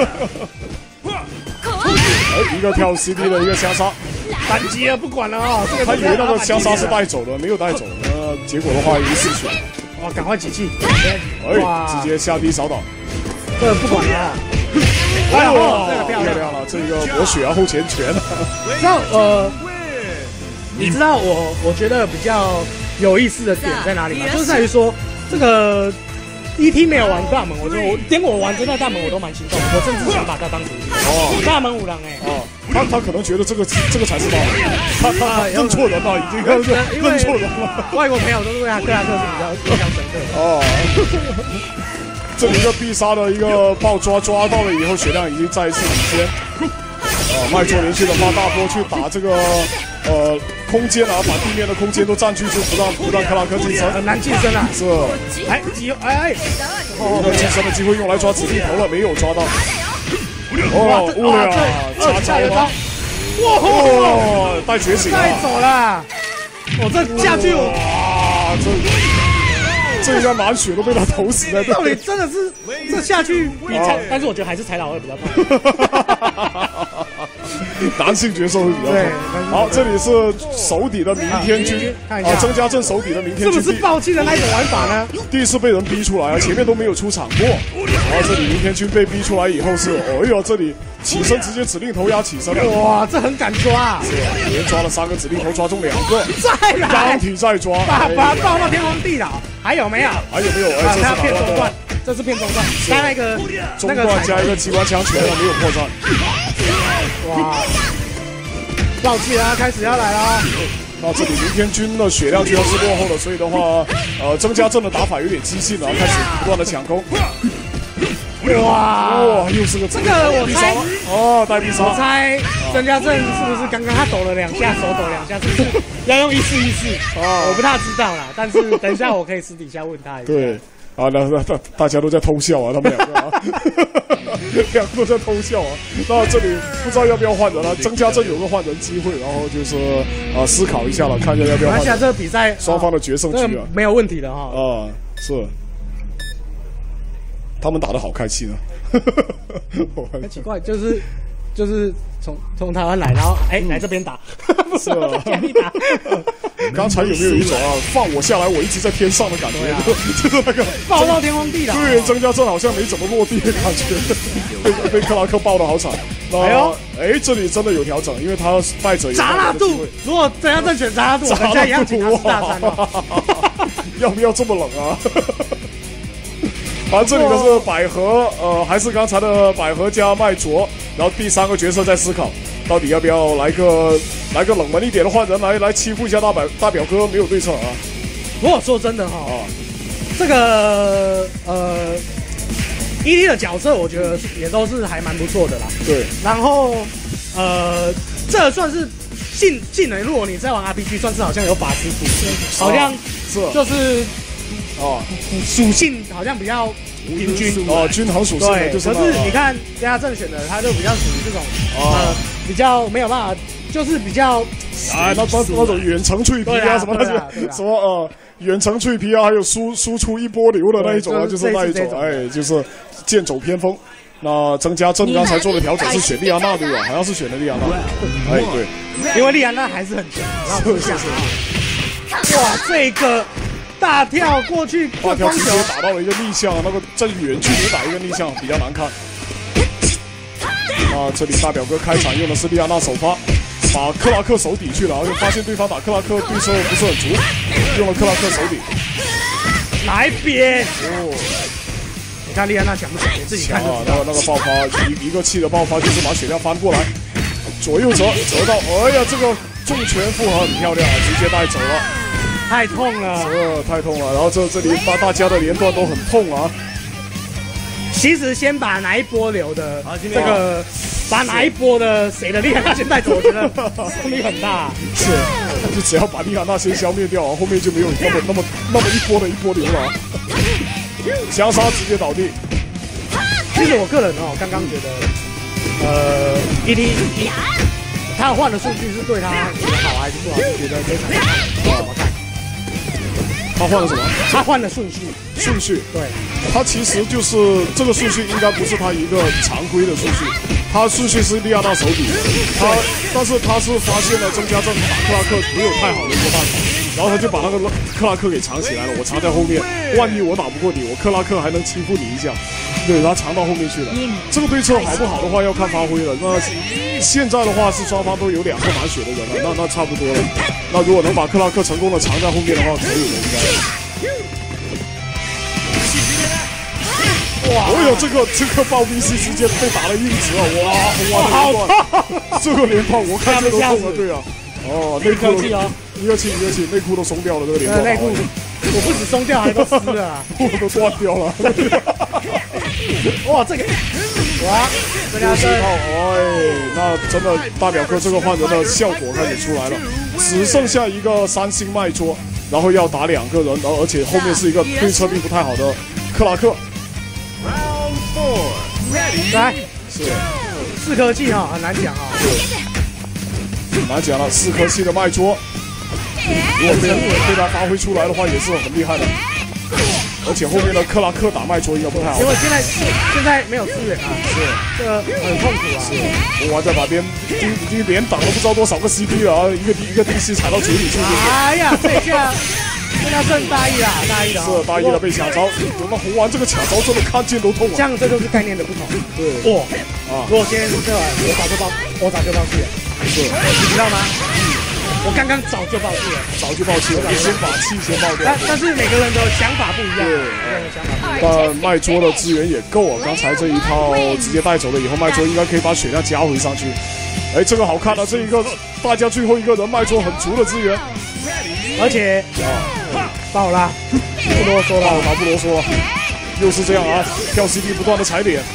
哎，一个跳 C D 的一个枪杀， 反击了，不管了啊！这个他以为那个枪杀是带走的，没有带走，呃，结果的话一次血， 哇，赶快集气， 哎，直接下地扫倒， 这个不管了。 哎呦，这个漂亮了，这个魔血啊，后前拳。 知道呃，你知道我我觉得比较有意思的点在哪里吗？就是在于说这个 E T 没有玩大门，我就我连我玩真的大门我都蛮心动，我甚至想把它当主角。哦，大门五郎哎。哦， 他他可能觉得这个这个才是大门，他他认错人了，已经认认错人了。 外国朋友都是对他克拉克是比较印象深刻的。哦。 这里一个必杀的一个爆抓抓到了以后，血量已经再一次领先。啊，麦作连续的发大波去打这个呃空间啊，把地面的空间都占据住，不让不让克拉克晋升， 很难晋升啊。 是， 哎，机哎哎， 一个晋升的机会用来抓指定头了，没有抓到。哦，物料加招吗？哇，带觉醒啊！ 带走了，我这下去我哇这。这一下满血都被他投死在这里， 到底真的是这下去比才，但是我觉得还是才老二比较痛。 男性角色会比较痛。好，这里是手底的明天君啊，曾家镇手底的明天君， 是不是暴气的那种玩法呢？ 第一次被人逼出来啊，前面都没有出场过。然后这里明天君被逼出来以后是，哎呦，这里起身直接指令头压起身了。 哇，这很敢抓。 是啊，连抓了三个指令头，抓中两个。 再来， 钢体再抓， 把把爆到天荒地老。还有没有？ 还有没有？ 啊，他骗中段，这是骗中段，他那个中段加一个机关枪拳了，没有破绽。 哇！暴气啊，开始要来了。 那这里明天君的血量居然是落后了，所以的话，呃，曾家镇的打法有点激进了，开始不断的抢攻。 哇哇，又是个这个我猜哦，带必杀。 我猜曾家镇是不是刚刚他抖了两下，手抖两下，是不是要用一次一次？哦，我不太知道啦，但是等一下我可以私底下问他一下。 对，啊，那那大大家都在偷笑啊，他们两个啊，两个都在偷笑啊。那这里不知道要不要换人了，曾家镇有个换人机会，然后就是啊思考一下了，看一下要不要换人。 拿下这个比赛双方的决胜局啊， 没有问题的哈。 啊，是。他们打得好开心啊！ 很奇怪，就是就是从从台湾来，然后哎、嗯、来这边打，不是啊， 在地打。 刚才有没有一种啊放我下来，我一直在天上的感觉？啊、就是那个爆到天荒地老。 对，曾家镇好像没怎么落地的感觉，被被克拉克爆的好惨。哎呦，哎，这里真的有调整，因为他败者有扎拉杜，如果曾家镇选扎拉杜，人家一样请他吃大餐了。 要不要这么冷啊？反正这里的是百合，呃，还是刚才的百合加麦卓，然后第三个角色在思考，到底要不要来个来个冷门一点的换人来来欺负一下大表大表哥，没有对策啊。 不过说真的哈、哦，这个呃 ，E D 的角色我觉得也都是还蛮不错的啦。 对， 然后呃，这算是技技能，如果你在玩 R P G， 算是好像有法师属性，好像是就是哦，属性好像比较平均哦，均衡属性的就是。 可是你看人家正选的，他就比较属于这种呃比较没有办法，就是比较啊，那那那种远程脆皮啊什么那些什么呃远程脆皮啊，还有输输出一波流的那一种啊，就是那一种，哎，就是剑走偏锋。那曾家镇刚才做的调整是选莉安娜对吧？好像是选的莉安娜。哎，对， 因为莉安娜还是很强。是是是。哇，这个大跳过去， 大跳直接打到了一个逆向，那个在远距离打一个逆向比较难看。那这里大表哥开场用的是莉安娜首发，把克拉克手底去了，而且发现对方打克拉克对手不是很足，用了克拉克手底。 哪一边？哦。你看莉安娜强不强？你自己看就知道。 那个那个爆发，一一个气的爆发就是把血量翻过来，左右折折到，哎呀，这个重拳复合很漂亮，直接带走了。 太痛了， 这太痛了。然后这这里大大家的连段都很痛啊。 其实先把哪一波流的这个，把哪一波的谁的莉安娜先带走，我觉得胜率很大。 是，就只要把莉安娜先消灭掉，后面就没有那么那么那么一波的一波流了。强杀直接倒地。 其实我个人哦，刚刚觉得，呃 ，E D 他换的顺序是对他好还是不好？你觉得这场怎么看？ 他换了什么？ 他换了顺序。 顺序， 对， 他其实就是这个顺序应该不是他一个常规的顺序，他顺序是莉亚娜手底，他但是他是发现了曾家镇打克拉克没有太好的一个办法，然后他就把那个克拉克给藏起来了，我藏在后面，万一我打不过你，我克拉克还能欺负你一下，对，他藏到后面去了。这个对策好不好的话要看发挥了。那现在的话是双方都有两个满血的人了，那那差不多了。那如果能把克拉克成功的藏在后面的话，可以了应该。哇！哎呦，这个这个暴 V C 直接被打了硬直了，哇！哇，好痛！这个连炮我看这都痛了，对啊。哦，内裤气哦， 一个气一个气，内裤都松掉了，这个连炮。 内裤，我不止松掉，还都湿了， 我都断掉了。 哇，这个，哇，这家是， 哎，那真的大表哥这个换人的效果开始出来了，只剩下一个三星麦桌，然后要打两个人，然后而且后面是一个对策并不太好的克拉克。 来， 是四颗气哈，很难讲啊。 很难讲了，四颗气的麦桌，如果被被他发挥出来的话，也是很厉害的。而且后面的克拉克打麦桌应该不太好， 因为现在现在没有资源啊，是这个很痛苦啊。 是，我在把边已经连挡了不知道多少个 C P 了，一个一个 D C 踩到嘴里去。 哎呀，这下。这下剩大意了，大意了， 是大意了，被卡招。那红丸这个卡招真的看见都痛啊！ 这样这就是概念的不同。 对， 哇啊！如果今天是这样，我早就爆，我早就爆气了。 是， 你知道吗？我刚刚早就爆气了， 早就爆气了，你先把气先爆掉。 但但是每个人的想法不一样，对，每个人的想法不一样。 但麦桌的资源也够啊，刚才这一套直接带走了以后，麦桌应该可以把血量加回上去。哎，这个好看啊！这一个大家最后一个人麦桌很足的资源。 而且啊，爆啦，不啰嗦了， 他不啰嗦，又是这样啊，跳 C D 不断的踩点，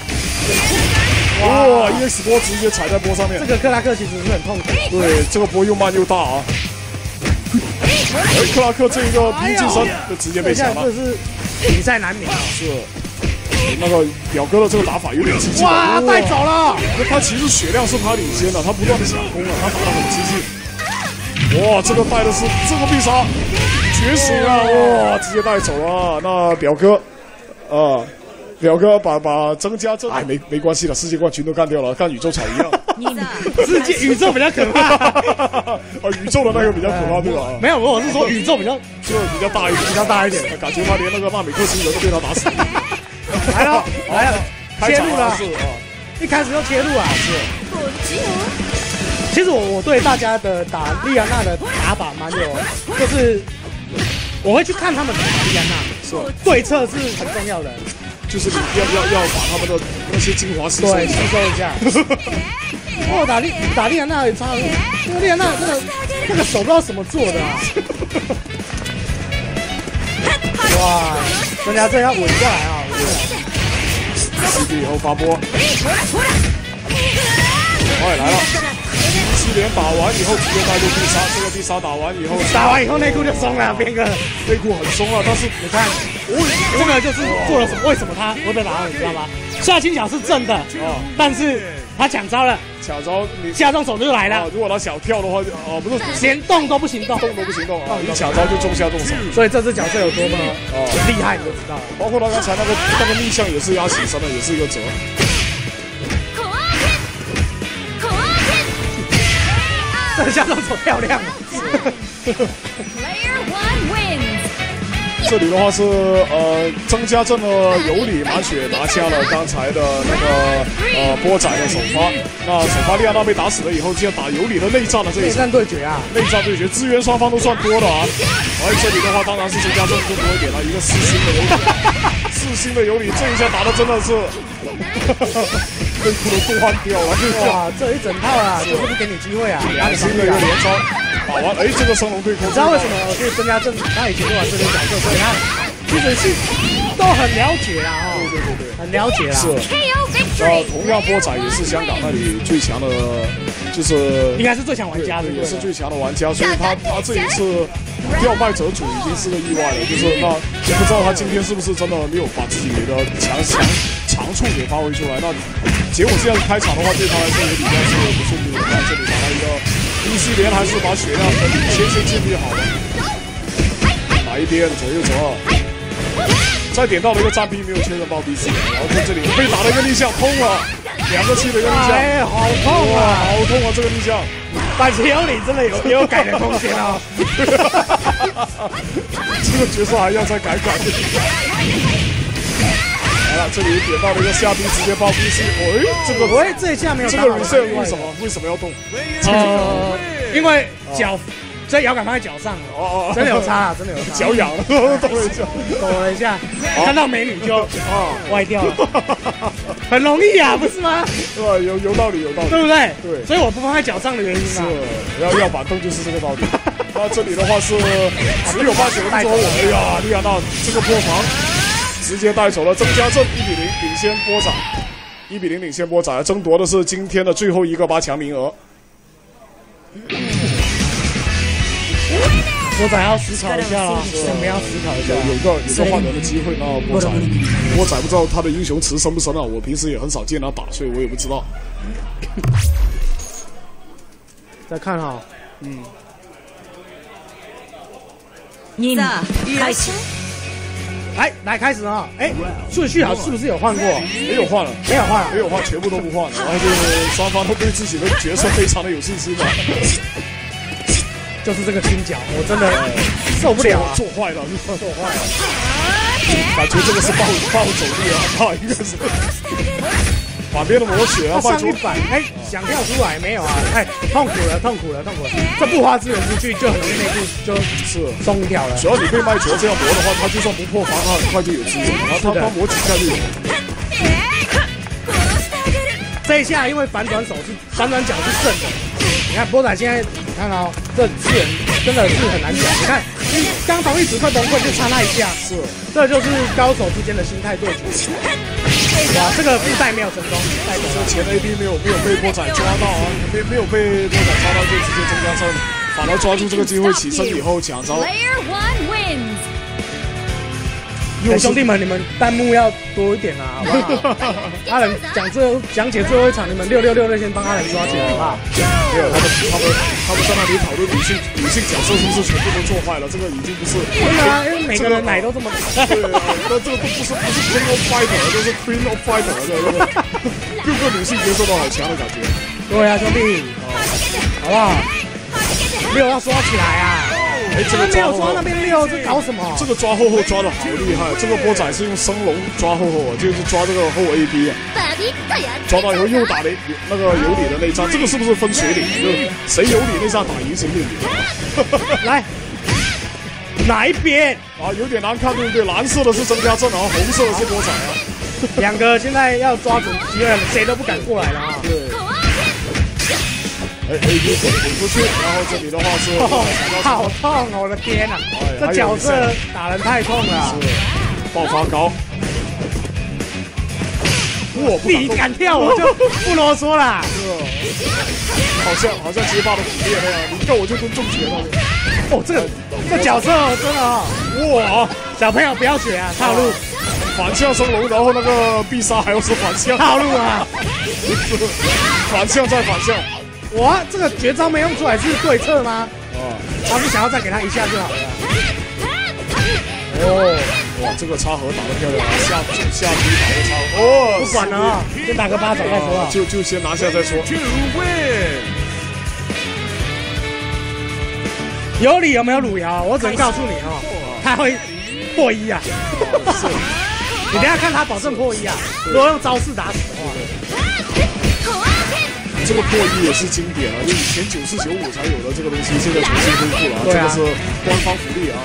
哇 ！E X 波直接踩在波上面， 这个克拉克其实是很痛苦， 对，这个波又慢又大啊。而克拉克这一个平近身就直接被抢了， 这是比赛难免啊。 是，那个表哥的这个打法有点激进， 哇，带走了， 他其实血量是他领先的，他不断的抢攻了，他打得很激进。哇，这个带的是这个必杀，绝死啊！哇，直接带走了。那表哥，啊， 表哥把把曾家镇，哎，没没关系的，世界冠军都干掉了，跟宇宙草一样。 世界宇宙比较可怕。 哦，宇宙的那个比较可怕，对吧？ 没有，我是说宇宙比较就比较大一点， 比较大一点， 感觉他连那个纳米克星人都被他打死。 来了来了，切入了， 是啊， 一开始就切入啊， 是。 其实我我对大家的打莉亚娜的打法蛮有，就是我会去看他们怎么打莉亚娜， 是对策是很重要的， 就是你要要要把他们的那些精华吸收对吸收一下。哦，打莉打莉亚娜也差，那个莉亚娜那个那个手不知道怎么做的啊！哇，人家这要稳下来啊！ C D 以后发波，哎来了。七连打完以后直接带入必杀，这个必杀打完以后， 打完以后内裤就松了，边哥内裤很松了，但是你看，这个就是做了什么？为什么他会被打到？你知道吗？下轻脚是正的哦，但是他抢招了， 抢招你下重手就来了。 如果他想跳的话，哦不是连动都不行动， 动都不行动啊！一抢招就中下重手， 所以这只角色有多么哦厉害，你就知道了。 包括他刚才那个那个逆向也是压起身的，也是一个折。 这下重手漂亮啊！ 这里的话是呃曾家镇的尤里满血拿下了刚才的那个呃波仔的首发，那首发莉亚娜被打死了以后，就要打尤里的内战的这一内战对决啊！ 内战对决，资源双方都算多的啊。而这里的话当然是曾家镇就多一点了，一个四星的尤里，四星的尤里这一下打的真的是内裤都都换掉了， 哇，这一整套啊，就是不给你机会啊！ 两星的一个连招。打完，哎，这个升龙对空， 你知道为什么我可以增加正？他以前就玩这个角色，所以他基本是都很了解啦，哦， 对对对对， 很了解啦。 是。那同样波仔也是香港那里最强的，就是应该是最强玩家的， 也是最强的玩家，所以他他这一次掉败者主已经是个意外了，就是那也不知道他今天是不是真的没有把自己的强强长处给发挥出来。那结果这样开场的话，对他来说也比较是不顺利的。那这里打了一个。一系连还是把血量的领先先建立好了，哪一边左右左二，再点到了一个战兵没有确认爆 B C， 然后在这里被打了一个逆向，痛了，两个气的一个逆向， 哎，好痛啊， 好痛啊这个逆向， 但是有你真的有也有改的空间啊， 这个角色还要再改改。来了，这里点到了一个下兵，直接爆 B C。哎，这个喂，这一下没有。 这个 reset 为什么为什么要动？ 呃，因为脚这摇杆放在脚上，哦哦，真的有差啊，真的有差。 脚痒了，抖了一下， 抖了一下，看到美女就哦歪掉了，很容易啊，不是吗？ 对吧？有有道理，有道理， 对不对？ 对， 所以我不放在脚上的原因啊， 是要要板凳就是这个道理。那这里的话是只有半血带走我，哎呀，莉亚娜这个破防。直接带走了曾家镇，一比零领先波仔，一比零领先波仔，争夺的是今天的最后一个八强名额。 波仔要思考一下了，我们要思考一下， 有有个有个换人的机会。那波仔，波仔不知道他的英雄池深不深啊？我平时也很少见他打，所以我也不知道。 再看哈，嗯， 你开始。 来来开始啊！哎，顺序好是不是有换过？ 没有换了， 没有换， 没有换，全部都不换。然后就双方都对自己的角色非常的有信心嘛。 就是这个轻脚，我真的受不了、啊， 做坏了， 做坏了。 感觉这个是暴暴走力啊，好一个是。反边的魔血啊， 上一版哎想跳出来没有啊？哎，痛苦了，痛苦了，痛苦了！这不花资源出去就很容易内部就是松掉了。 只要你被麦球这样磨的话，他就算不破防，他很快就有资源，然后他他磨几下就有。 这一下因为反转手是反转脚是正的，你看波仔现在你看哦，这资源真的是很难讲。你看刚同一时刻崩溃就差那一下， 是， 这就是高手之间的心态对决。哇，这个附带没有成功，带走了。 前 A D 没有没有被波仔抓到啊，没没有被波仔抓到就直接增加胜，反而抓住这个机会起身以后抢招。 哎兄弟们，你们弹幕要多一点啊，好不好？阿仁讲最后讲解最后一场，你们六六六六先帮阿仁刷起来，好不好？ 没有，他们他们他们在那里讨论女性女性角色是不是全部都做坏了？这个已经不是。 对啊，因为每个人奶都这么大。 对啊，那这个都不是不是 King of Fighter， 就是 Queen of Fighter， 对不对？六个女性角色都好强的感觉。 对啊，兄弟，好不好？六要刷起来啊！ 哎，这个没有刷那边六，这搞什么？ 这个抓后后抓的好厉害，这个波仔是用升龙抓后后，就是抓这个后 A B 啊，抓到以后又打了那个有理的内战，这个是不是分水岭？就谁有理内战打赢谁定理。 来，哪一边？ 啊，有点难看，对不对？蓝色的是曾家镇，然后红色的是波仔啊。 两个现在要抓准机会，谁都不敢过来了啊！ 对。哎 ，A B 滚滚出去，然后这里的话是， 哦、好痛！我的天哪、啊，哎、这角色打人太痛了。 是，爆发高。我你敢跳，我就不啰嗦啦。 是，好像好像街霸的苦练那样，你跳我就蹲重拳了。 哦，这个这角色真的啊、 哦，哇！ 小朋友不要学啊，套路。 反向升龙，然后那个必杀还要是反向套路啊， 反向再反向。 哇，这个绝招没用出来是对策吗？ 哦， 他是想要再给他一下就好了。 哦，哇，这个插盒打得漂亮，下下局打的插盒。哦， 不管了啊，先打个巴掌再说啊。 就就先拿下再说。 有理有没有鲁瑶？我只能告诉你哦，他会破一啊。 是， 你等下看他保证破一啊。如果用招式打死的话。 这个破一也是经典啊，就以前九四九五才有的这个东西，现在重新恢复了，啊、这个是官方福利啊。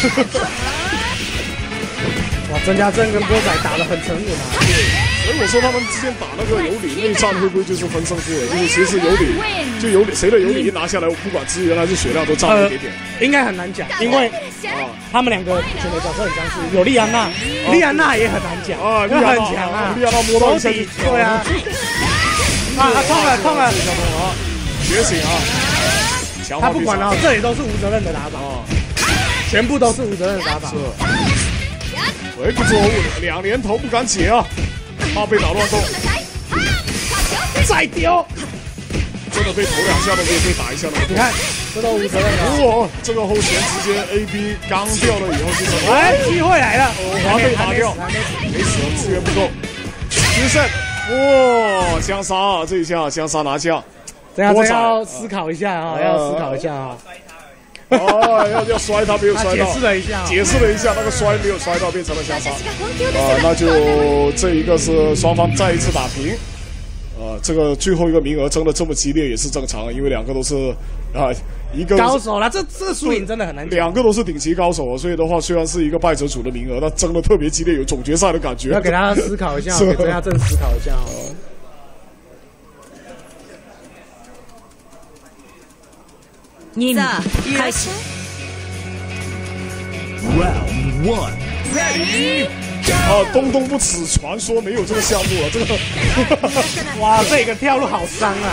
哇，曾家镇跟波仔打得很沉稳啊。 所以我说他们之间打那个有理内战会不会就是分胜负了？就是其实有理就有理，谁的有理一拿下来，不管资源还是血量都占了一点点。 呃、应该很难讲，因为啊，他们两个选的角色很相似，有莉安娜，莉安娜也很难讲啊，莉安娜很强啊， 莉安娜摸到一下就对啊。啊，痛了痛了！ 觉醒啊！ 他不管了，这里都是无责任的打法，全部都是无责任的打法。 是。微不足五，两连头不敢解啊，怕被打乱动。 再丢！ 真的被投两下都可以被打一下了。 你看，这都无责任的。 哇，这个后弦直接 A B 刚掉了以后是什么？ 哎，机会来了！ 哦，被打掉，没死，资源不够。决赛。哇，香杀啊！这一下香杀拿下， 这样要思考一下啊，呃、要思考一下啊。 哦，要要摔他没有摔到， 解释了一下， 解释了一下，那个摔没有摔到，变成了香杀。啊，那就这一个是双方再一次打平。呃，这个最后一个名额争得这么激烈也是正常，因为两个都是啊、呃、一个高手了，这这个输赢真的很难讲。 两个都是顶级高手，所以的话虽然是一个败者组的名额，但争得特别激烈，有总决赛的感觉。 要给大家思考一下，给曾家镇思考一下哦。 任務開始。 Round one, ready. 啊，东东不耻传说没有这个项目了，这个哇，这个跳路好伤啊！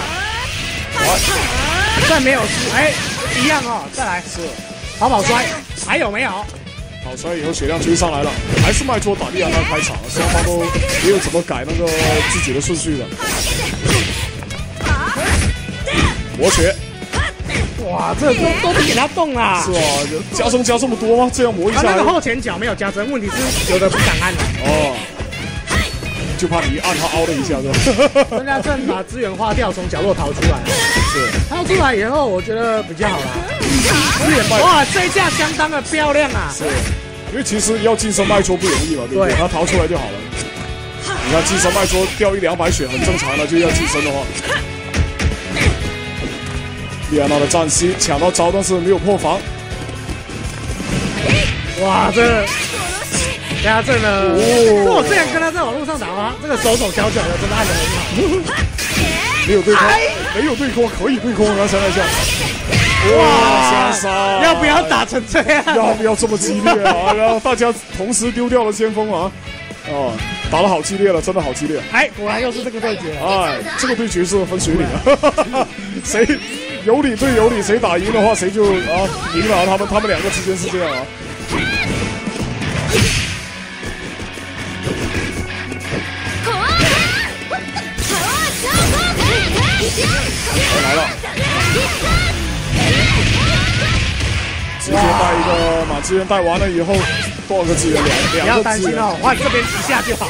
再没有输，哎，一样哦，再来是跑跑摔，还有没有？ 跑摔以后血量追上来了，还是麦托打利亚娜开场，双方都没有怎么改那个自己的顺序的。魔血。 哇，这都都不给他动啦！ 是啊，加增加这么多吗？这样磨一下。 他那个后前脚没有加增，问题是有的不敢按了。哦， 就怕你一按他凹了一下，是吧？ 曾家镇把资源花掉，从角落逃出来。 是。 逃出来以后，我觉得比较好啦。资源哇，这一下相当的漂亮啊！ 是，因为其实要晋升麦戳不容易嘛，对不对？他逃出来就好了。你看晋升麦戳掉一两百血很正常的，就要晋升的话。莉安娜的战息抢到招，但是没有破防。 哇，这曾家镇的，哦，我这样跟他在网络上打啊，这个手手脚脚的真的按得很好。 没有对空，没有对空，可以对空，然后想一下。哇，香杀！ 要不要打成这样？ 要不要这么激烈啊？然后大家同时丢掉了先锋啊！哦，打得好激烈了，真的好激烈。 哎，果然又是这个对决。 哎，这个对决是分水岭啊！谁？有理对有理，谁打赢的话谁就啊赢了。他们他们两个之间是这样啊。 来了，直接带一个满资源带完了以后，多少个资源？两不两要担心个资源。 哦，换这边一下就好。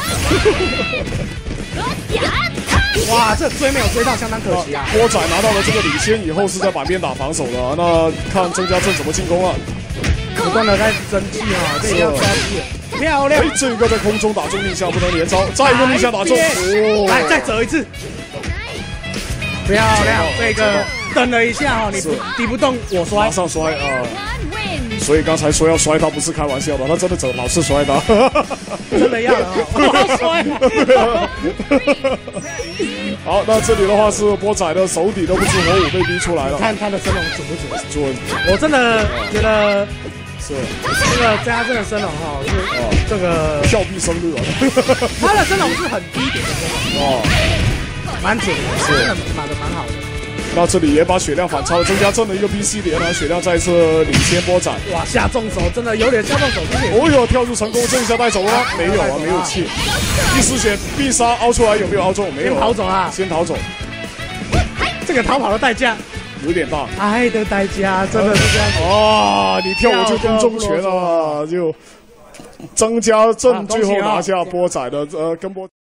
哇，这追没有追到，相当可惜啊！ 波仔拿到了这个领先以后，是在板边打防守的。那看曾家镇怎么进攻了。 不断的在争气哈，这也要抓气，漂亮！ 哎，这个在空中打中逆向不能连招，再一个逆向打中，哦， 来再折一次，漂亮！这个等了一下哈，你不敌不动我摔马，上摔啊！所以刚才说要摔他不是开玩笑的，他真的走老是摔他， 真的要了哈，我要摔。 好，那这里的话是波仔的手底都不知火舞被逼出来了， 看他的升龙准不准？ 准我真的觉得是这个这家真的升龙哈，是这个跳币生日啊， 他的升龙是很低点的升龙， 哦， 蛮准的，真的打的蛮好的。 那这里也把血量反超了，增加正的一个 B C 点呢，血量再次领先波仔。 哇，下重手真的有点下重手，有点。 哦哟，跳入成功，这一下带走了吗？没有啊，没有气。第四血必杀凹出来，有没有凹中？没有、啊， 先逃走啊！ 先逃走。 这个逃跑的代价有点大， 爱的代价真的是这样子。 啊！你跳我就攻中拳了，就曾家镇最后拿下波仔的呃跟波。